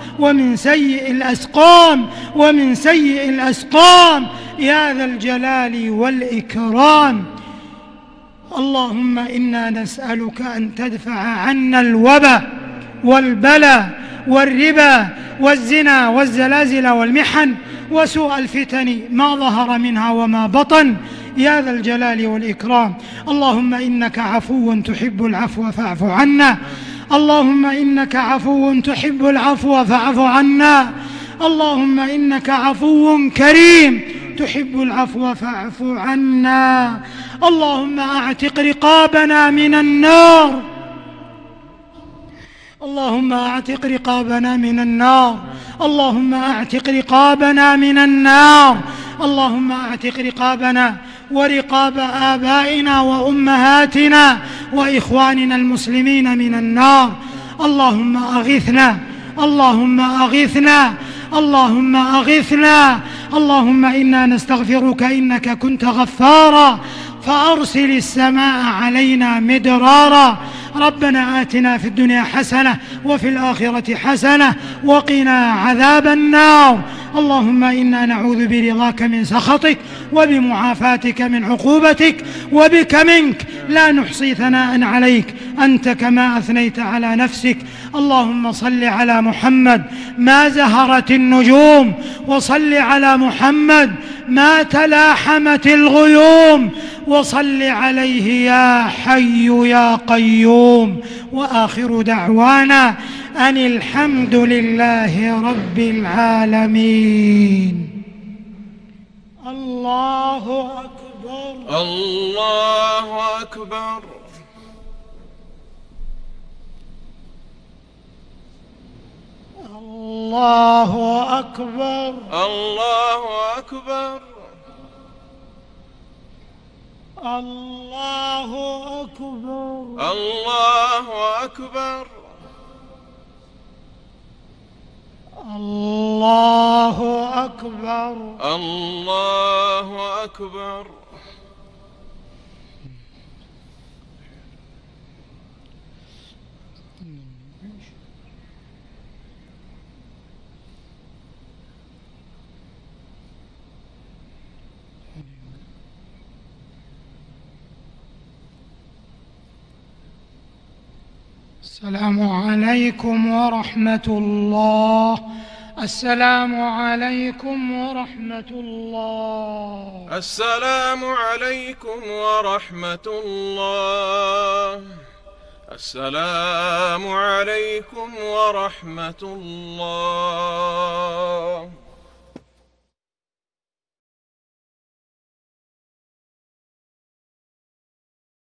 ومن سيء الأسقام يا ذا الجلال والإكرام. اللهم إنا نسألك أن تدفع عنا الوبا والبلاء والربا والزنا والزلازل والمحن وسوء الفتن ما ظهر منها وما بطن يا ذا الجلال والإكرام. اللهم إنك عفو تحب العفو فاعف عنا، اللهم إنك عفو تحب العفو فاعف عنا، اللهم إنك عفو كريم تحب العفو فاعف عنا. اللهم أعتق رقابنا من النار، اللهم أعتق رقابنا من النار، اللهم أعتق رقابنا من النار، اللهم أعتق رقابنا ورقاب آبائنا وأمهاتنا وإخواننا المسلمين من النار. اللهم أغثنا، اللهم أغثنا، اللهم أغثنا. اللهم إنا نستغفرك إنك كنت غفارا فأرسل السماء علينا مدرارا. ربنا آتنا في الدنيا حسنة وفي الآخرة حسنة وقنا عذاب النار. اللهم إنا نعوذ برضاك من سخطك وبمعافاتك من عقوبتك، وبك منك لا نحصي ثناء عليك، أنت كما أثنيت على نفسك. اللهم صل على محمد ما زهرت النجوم، وصل على محمد ما تلاحمت الغيوم، وصل عليه يا حي يا قيوم. وآخر دعوانا أن الحمد لله رب العالمين. الله أكبر. الله أكبر. الله أكبر. الله أكبر. الله أكبر. الله أكبر. الله أكبر. الله أكبر. السلام عليكم ورحمة الله. السلام عليكم ورحمة الله. السلام عليكم ورحمة الله. السلام عليكم ورحمة الله.